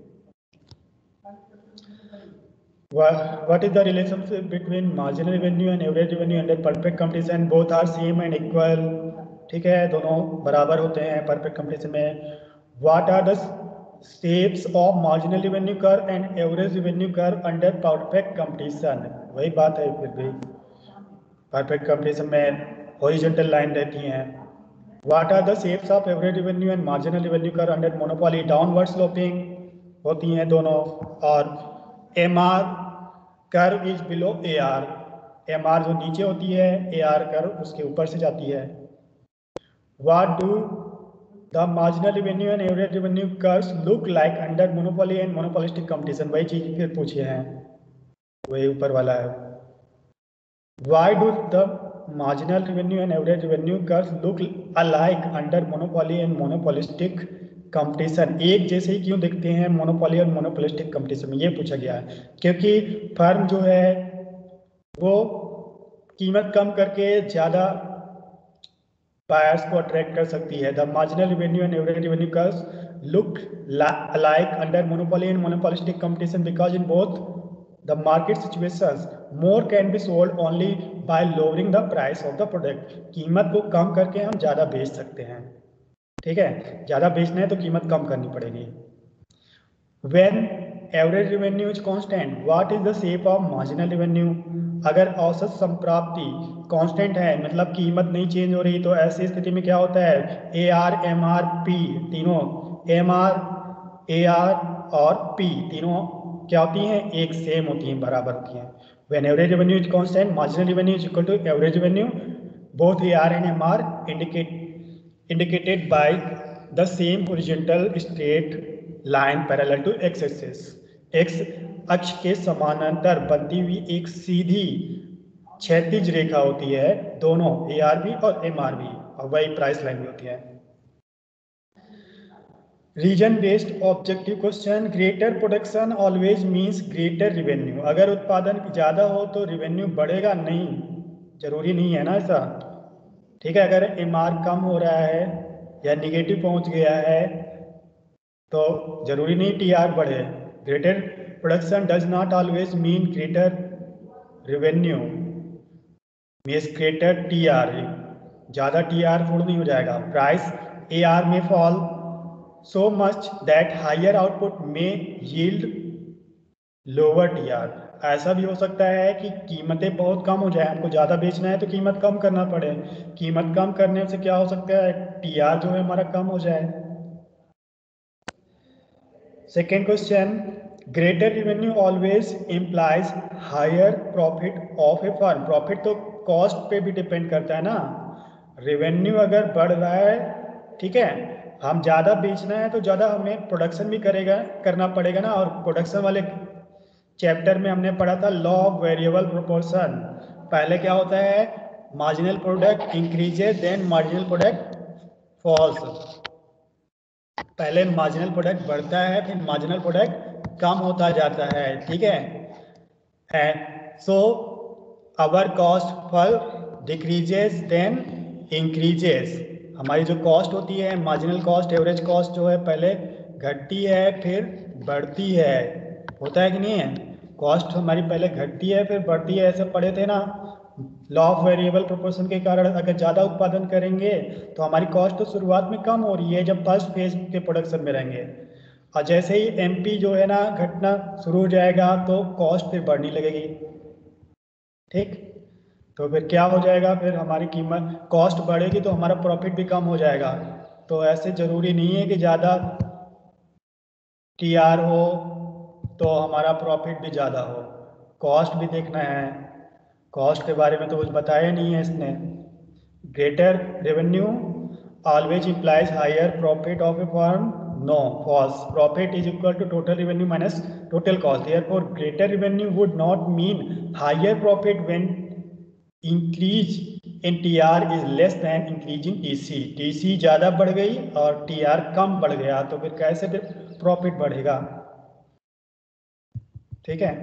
S2: What is the relationship between marginal revenue and average revenue under perfect competition? Both are same and equal, ठीक है, दोनों बराबर होते हैं परफेक्ट कंपटीशन में। What are the shapes of marginal revenue curve and average revenue curve under perfect competition? वही बात है, फिर भी परफेक्ट कंपटीशन में हॉरिजॉन्टल लाइन रहती हैं। What are the shapes of average revenue and marginal revenue curve under monopoly? Downward sloping होती हैं दोनों, और MR curve is below AR, MR जो नीचे होती है, AR कर्व उसके ऊपर से जाती है। What do the marginal revenue and average revenue curves look like under monopoly and monopolistic competition? वही चीज फिर पूछे हैं, वही ऊपर वाला है। Why do the marginal revenue and average revenue curves look alike under monopoly and monopolistic competition? एक जैसे ही क्यों दिखते हैं मोनोपोली और मोनोपोलिस्टिक कंपटीशन में, ये पूछा गया है। क्योंकि फर्म जो है वो कीमत कम करके ज़्यादा बायर्स को अट्रैक्ट कर सकती है। The marginal revenue and average revenue curves look alike under monopoly and monopolistic competition because in both the market situations more can be sold only by lowering the price of the product. कीमत को कम करके हम ज़्यादा बेच सकते हैं, ठीक है, ज़्यादा बेचना है तो कीमत कम करनी पड़ेगी। When average revenue is constant, what is the shape of marginal revenue? अगर औसत संप्राप्ति कांस्टेंट है, मतलब कीमत नहीं चेंज हो रही, तो ऐसी स्थिति में क्या होता है, A R M R P तीनों, एम आर ए आर और पी तीनों क्या होती हैं, एक सेम होती हैं, बराबर होती हैं। When average revenue is constant, marginal revenue is equal to average revenue, both A R and M R indicated by the same horizontal straight line parallel to x axis। x अक्ष के समानांतर बनती हुई एक सीधी क्षैतिज रेखा होती है दोनों ARV और MRV, और वही प्राइस लाइन भी होती है। Reason based objective question, greater production always means greater revenue. अगर उत्पादन ज़्यादा हो तो रिवेन्यू बढ़ेगा नहीं, जरूरी नहीं है ना ऐसा, ठीक है। अगर MR कम हो रहा है या निगेटिव पहुंच गया है तो जरूरी नहीं TR बढ़े। Greater production does not always mean greater revenue, means greater TR, ज़्यादा TR थोड़ा नहीं हो जाएगा। प्राइस AR में fall so much that higher output may yield lower TR। ऐसा भी हो सकता है कि कीमतें बहुत कम हो जाए, आपको ज़्यादा बेचना है तो कीमत कम करना पड़े, कीमत कम करने से क्या हो सकता है, TR जो है हमारा कम हो जाए। Second question, greater revenue always implies higher profit of a firm. Profit तो कॉस्ट पे भी डिपेंड करता है ना, रेवेन्यू अगर बढ़ रहा है, ठीक है, हम ज़्यादा बेचना है तो ज़्यादा हमें प्रोडक्शन भी करना पड़ेगा ना। और प्रोडक्शन वाले चैप्टर में हमने पढ़ा था लॉ ऑफ वेरिएबल प्रोपोर्शन। पहले क्या होता है, marginal product increases then marginal product falls. पहले मार्जिनल प्रोडक्ट बढ़ता है, फिर मार्जिनल प्रोडक्ट कम होता जाता है, ठीक है। So our cost fall decreases then increases. हमारी जो कॉस्ट होती है, मार्जिनल कॉस्ट, एवरेज कॉस्ट जो है, पहले घटती है फिर बढ़ती है, होता है कि नहीं है। कॉस्ट हमारी पहले घटती है फिर बढ़ती है, ऐसे पढ़े थे ना। लॉ ऑफ वेरिएबल प्रोपोर्शन के कारण अगर ज़्यादा उत्पादन करेंगे तो हमारी कॉस्ट तो शुरुआत में कम हो रही है जब फर्स्ट फेज के प्रोडक्शन में रहेंगे, और जैसे ही MP जो है ना घटना शुरू हो जाएगा तो कॉस्ट फिर बढ़ने लगेगी, ठीक। तो फिर क्या हो जाएगा, फिर हमारी कीमत, कॉस्ट बढ़ेगी तो हमारा प्रॉफिट भी कम हो जाएगा। तो ऐसे ज़रूरी नहीं है कि ज़्यादा TR हो तो हमारा प्रॉफिट भी ज़्यादा हो, कॉस्ट भी देखना है। कॉस्ट के बारे में तो कुछ बताया नहीं है इसने। Greater revenue always implies higher profit of a firm, no, false. Profit is equal to total revenue minus total cost, therefore greater revenue would not mean higher profit when increase in TR is less than increase in TC। TC ज़्यादा बढ़ गई और TR कम बढ़ गया, तो फिर कैसे profit बढ़ेगा, ठीक है।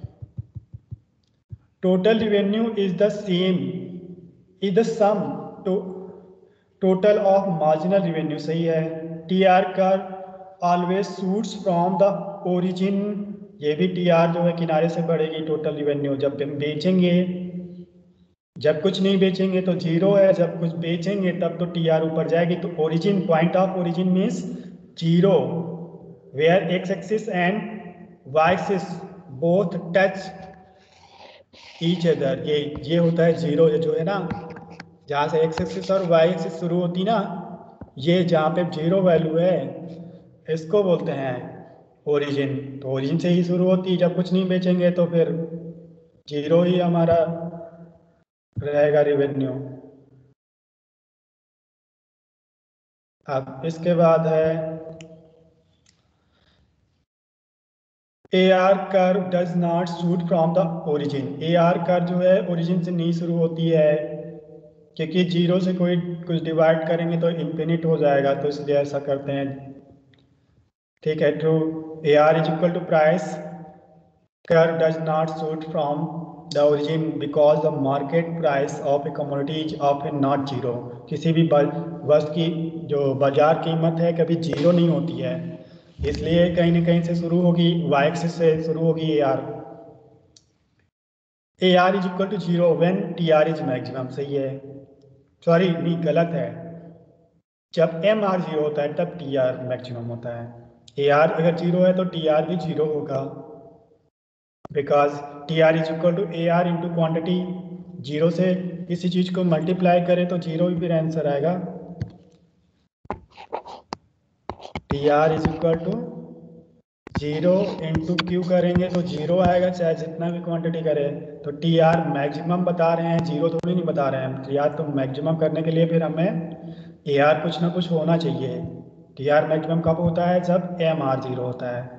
S2: Total revenue is the same, is the sum total of marginal revenue, सही है। TR curve always shoots from the origin, ये भी TR जो है किनारे से बढ़ेगी टोटल रेवेन्यू। जब हम बेचेंगे, जब कुछ नहीं बेचेंगे तो जीरो है, जब कुछ बेचेंगे तब तो TR ऊपर जाएगी। तो origin, point of origin means zero, where X axis and Y axis both touch each other. ये होता है जीरो, जो है ना, जहाँ से X एक्सिस और Y एक्सिस शुरू होती ना, ये जहाँ पे जीरो वैल्यू है इसको बोलते हैं ओरिजिन। तो ओरिजिन से ही शुरू होती है, जब कुछ नहीं बेचेंगे तो फिर जीरो ही हमारा रहेगा रेवेन्यू। अब इसके बाद है AR curve does not shoot from the origin. AR curve जो है ओरिजिन से नहीं शुरू होती है, क्योंकि जीरो से कोई कुछ डिवाइड करेंगे तो इन्फिनिट हो जाएगा, तो इसलिए ऐसा करते हैं, ठीक है। True, AR is equal to price curve does not shoot from the origin because the market price of a commodity is often not zero. किसी भी वस्तु की जो बाजार कीमत है कभी जीरो नहीं होती है, इसलिए कहीं ना कहीं से शुरू होगी, Y एक्सिस से शुरू होगी AR। AR is equal to zero when TR is maximum, सही है। सॉरी नहीं, गलत है, जब MR जीरो होता है तब TR मैक्सिमम होता है। AR अगर जीरो है तो TR भी जीरो होगा। Because T R is equal to A R into quantity. Zero से किसी चीज को मल्टीप्लाई करें तो जीरो ही फिर आंसर आएगा। T R is equal to zero into Q करेंगे तो जीरो आएगा, चाहे जितना भी क्वांटिटी करें। तो टी आर मैक्सिमम बता रहे हैं, जीरो थोड़ी नहीं बता रहे हैं। टी आर तो मैक्सिमम करने के लिए फिर हमें ए आर कुछ ना कुछ होना चाहिए। टी आर मैक्सिमम कब होता है? जब एम आर जीरो होता है।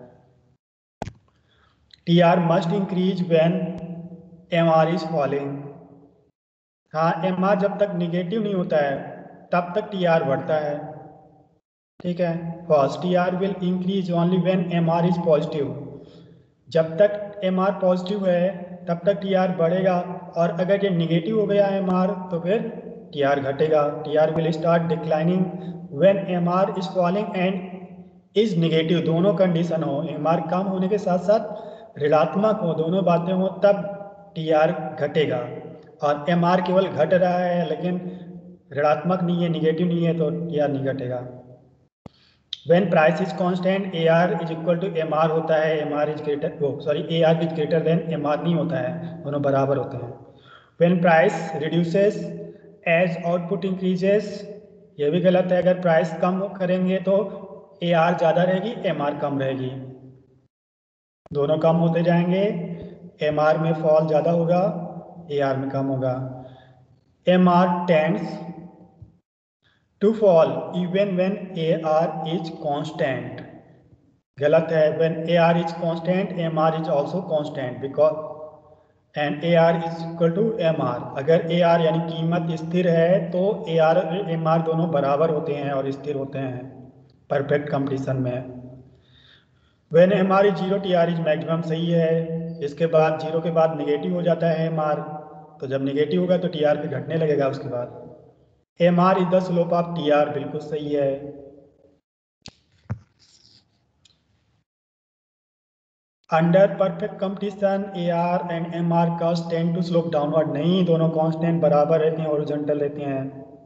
S2: T R must increase when M R is falling. हाँ, एम आर जब तक निगेटिव नहीं होता है तब तक टी आर बढ़ता है। ठीक है। First T R will increase only when M R is positive. जब तक एम आर पॉजिटिव है तब तक टी आर बढ़ेगा, और अगर ये निगेटिव हो गया एम आर तो फिर टी आर घटेगा। T R will start declining when M R is falling and is negative. दोनों कंडीशन हो, एम आर कम होने के साथ साथ ऋणात्मक हो, दोनों बातें हो, तब टी आर घटेगा। और एम आर केवल घट रहा है लेकिन ऋणात्मक नहीं है, निगेटिव नहीं है, तो टी आर नहीं घटेगा। When price is constant, AR is equal to MR होता है, MR is greater, AR is greater than MR नहीं होता है, दोनों बराबर होते हैं। When price reduces as output increases, ये भी गलत है। अगर प्राइस कम करेंगे तो AR ज़्यादा रहेगी, MR कम रहेगी। दोनों कम होते जाएंगे, MR में फॉल ज़्यादा होगा, AR में कम होगा। MR tends to fall even when AR is constant। गलत है। when AR is constant, MR is also constant because and AR is equal to MR। अगर AR यानी कीमत स्थिर है तो AR और MR दोनों बराबर होते हैं और स्थिर होते हैं परफेक्ट कंपटीशन में। when MR is zero, TR is maximum सही है। इसके बाद जीरो के बाद निगेटिव हो जाता है MR, तो जब निगेटिव होगा तो TR फिर घटने लगेगा उसके बाद। MR is the slope of TR, बिल्कुल सही है। Under perfect competition AR and MR curves tend to slope downward. नहीं, दोनों कांस्टेंट बराबर रहते हैं, हॉरिजॉन्टल रहते हैं।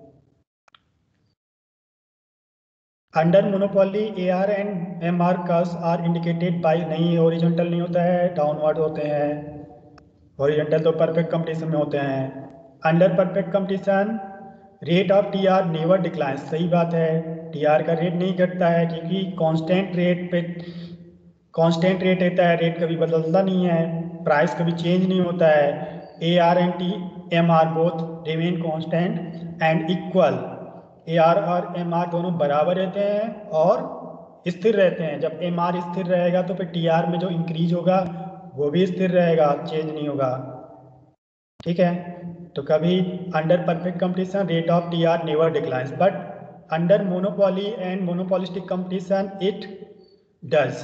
S2: Under monopoly AR and MR curves are indicated by, नहीं, हॉरिजॉन्टल नहीं होता है, डाउनवर्ड होते हैं। हॉरिजॉन्टल तो परफेक्ट कंपटीशन में होते हैं। Under perfect competition rate of TR never decline. सही बात है, TR का रेट नहीं घटता है क्योंकि कांस्टेंट रेट पे कांस्टेंट रेट रहता है, रेट कभी बदलता नहीं है, प्राइस कभी चेंज नहीं होता है। AR and MR both remain constant and equal. AR और MR दोनों बराबर रहते हैं और स्थिर रहते हैं। जब MR स्थिर रहेगा तो फिर TR में जो इंक्रीज होगा वो भी स्थिर रहेगा, चेंज नहीं होगा। ठीक है। तो कभी under perfect competition rate of TR never declines, but under monopoly and monopolistic competition it does.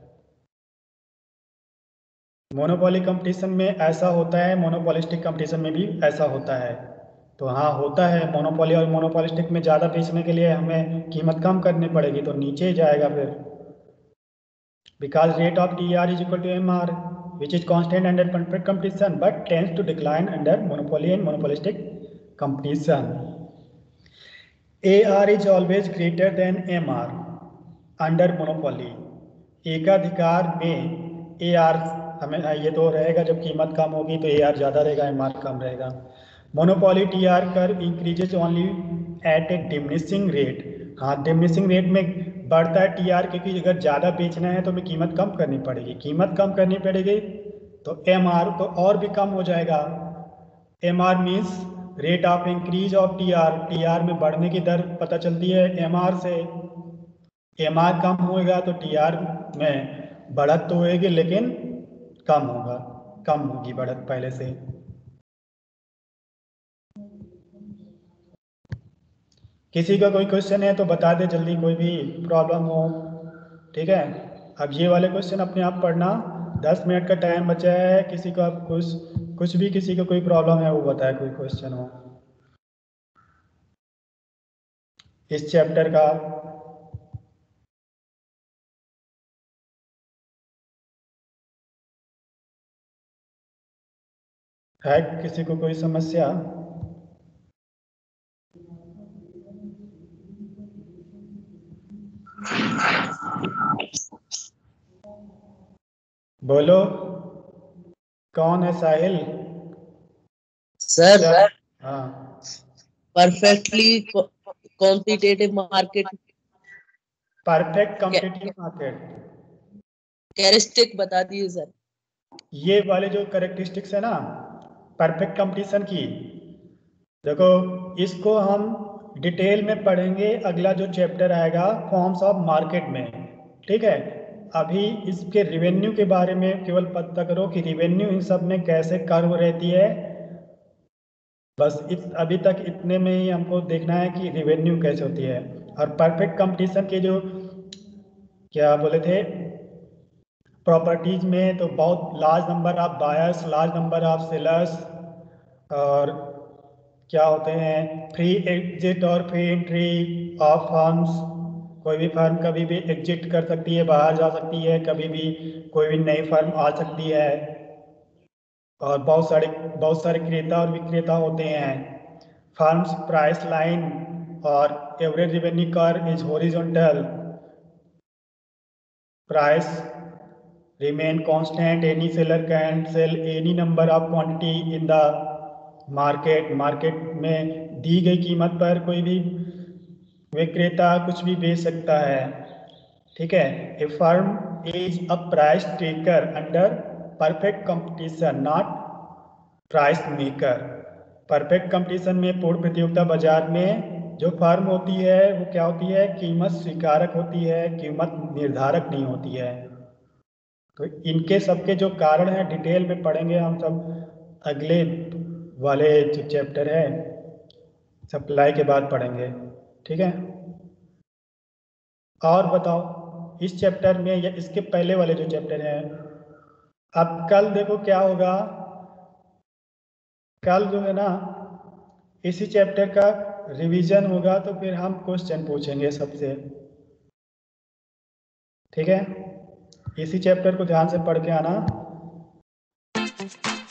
S2: Monopoly competition में ऐसा होता है, मोनोपोलिस्टिक कंपटीशन में भी ऐसा होता है। तो हाँ, होता है। मोनोपोली और मोनोपोलिस्टिक में ज़्यादा बेचने के लिए हमें कीमत कम करनी पड़ेगी, तो नीचे ही जाएगा फिर। Because rate of TR is equal to MR which is constant under perfect competition but tends to decline under monopoly and monopolistic competition. AR is always greater than MR under monopoly. एकाधिकार में AR हमें ये तो रहेगा, जब कीमत कम होगी तो AR ज़्यादा रहेगा, MR कम रहेगा। Monopoly TR curve increases only at a diminishing rate. हाँ, डिमिनिशिंग रेट में बढ़ता है TR, क्योंकि अगर ज़्यादा बेचना है तो हमें कीमत कम करनी पड़ेगी। कीमत कम करनी पड़ेगी तो MR तो और भी कम हो जाएगा। MR means rate of increase of TR। TR में बढ़ने की दर पता चलती है MR से। MR कम होएगा तो TR में बढ़त तो होएगी लेकिन कम होगा, कम होगी बढ़त पहले से। किसी का कोई क्वेश्चन है तो बता दे जल्दी, कोई भी प्रॉब्लम हो। ठीक है। अब ये वाले क्वेश्चन अपने आप पढ़ना। 10 मिनट का टाइम बचा है। किसी का कुछ भी किसी का कोई प्रॉब्लम है वो बताए, कोई क्वेश्चन हो इस चैप्टर का। है किसी को कोई समस्या? बोलो। कौन है साहिल?
S3: सर
S2: हाँ,
S3: perfectly competitive market
S2: perfect competitive market,
S3: characteristic बता दीजिए सर।
S2: ये वाले जो कैरेक्टरिस्टिक्स है ना परफेक्ट कंपटीशन की, देखो इसको हम डिटेल में पढ़ेंगे अगला जो चैप्टर आएगा फॉर्म्स ऑफ मार्केट में, ठीक है। अभी इसके रिवेन्यू के बारे में केवल पता करो कि रिवेन्यू इन सब में कैसे कर्व रहती है, बस अभी तक इतने में ही हमको देखना है कि रिवेन्यू कैसे होती है। और परफेक्ट कंपटीशन के जो क्या बोले थे प्रॉपर्टीज में, तो बहुत large number of buyers, large number of sellers, और क्या होते हैं फ्री एग्जिट और फ्री एंट्री ऑफ फर्म्स, कोई भी फर्म कभी भी एग्जिट कर सकती है, बाहर जा सकती है, कभी भी कोई भी नई फर्म आ सकती है, और बहुत सारे क्रेता और विक्रेता होते हैं। फर्म्स प्राइस लाइन और average revenue curve is horizontal, price remain constant, any seller can sell any number of quantity in the market में दी गई कीमत पर कोई भी विक्रेता कुछ भी बेच सकता है, ठीक है। A firm is a price taker under perfect competition, not price maker. Perfect competition में पूर्ण प्रतियोगिता बाजार में जो फर्म होती है वो क्या होती है, कीमत स्वीकारक होती है, कीमत निर्धारक नहीं होती है। तो इनके सबके जो कारण हैं डिटेल में पढ़ेंगे हम सब अगले वाले जो चैप्टर है सप्लाई के बाद पढ़ेंगे, ठीक है। और बताओ इस चैप्टर में या इसके पहले वाले जो चैप्टर हैं, अब कल देखो क्या होगा, कल जो है ना इसी चैप्टर का रिवीजन होगा, तो फिर हम क्वेश्चन पूछेंगे सबसे, ठीक है। इसी चैप्टर को ध्यान से पढ़ के आना।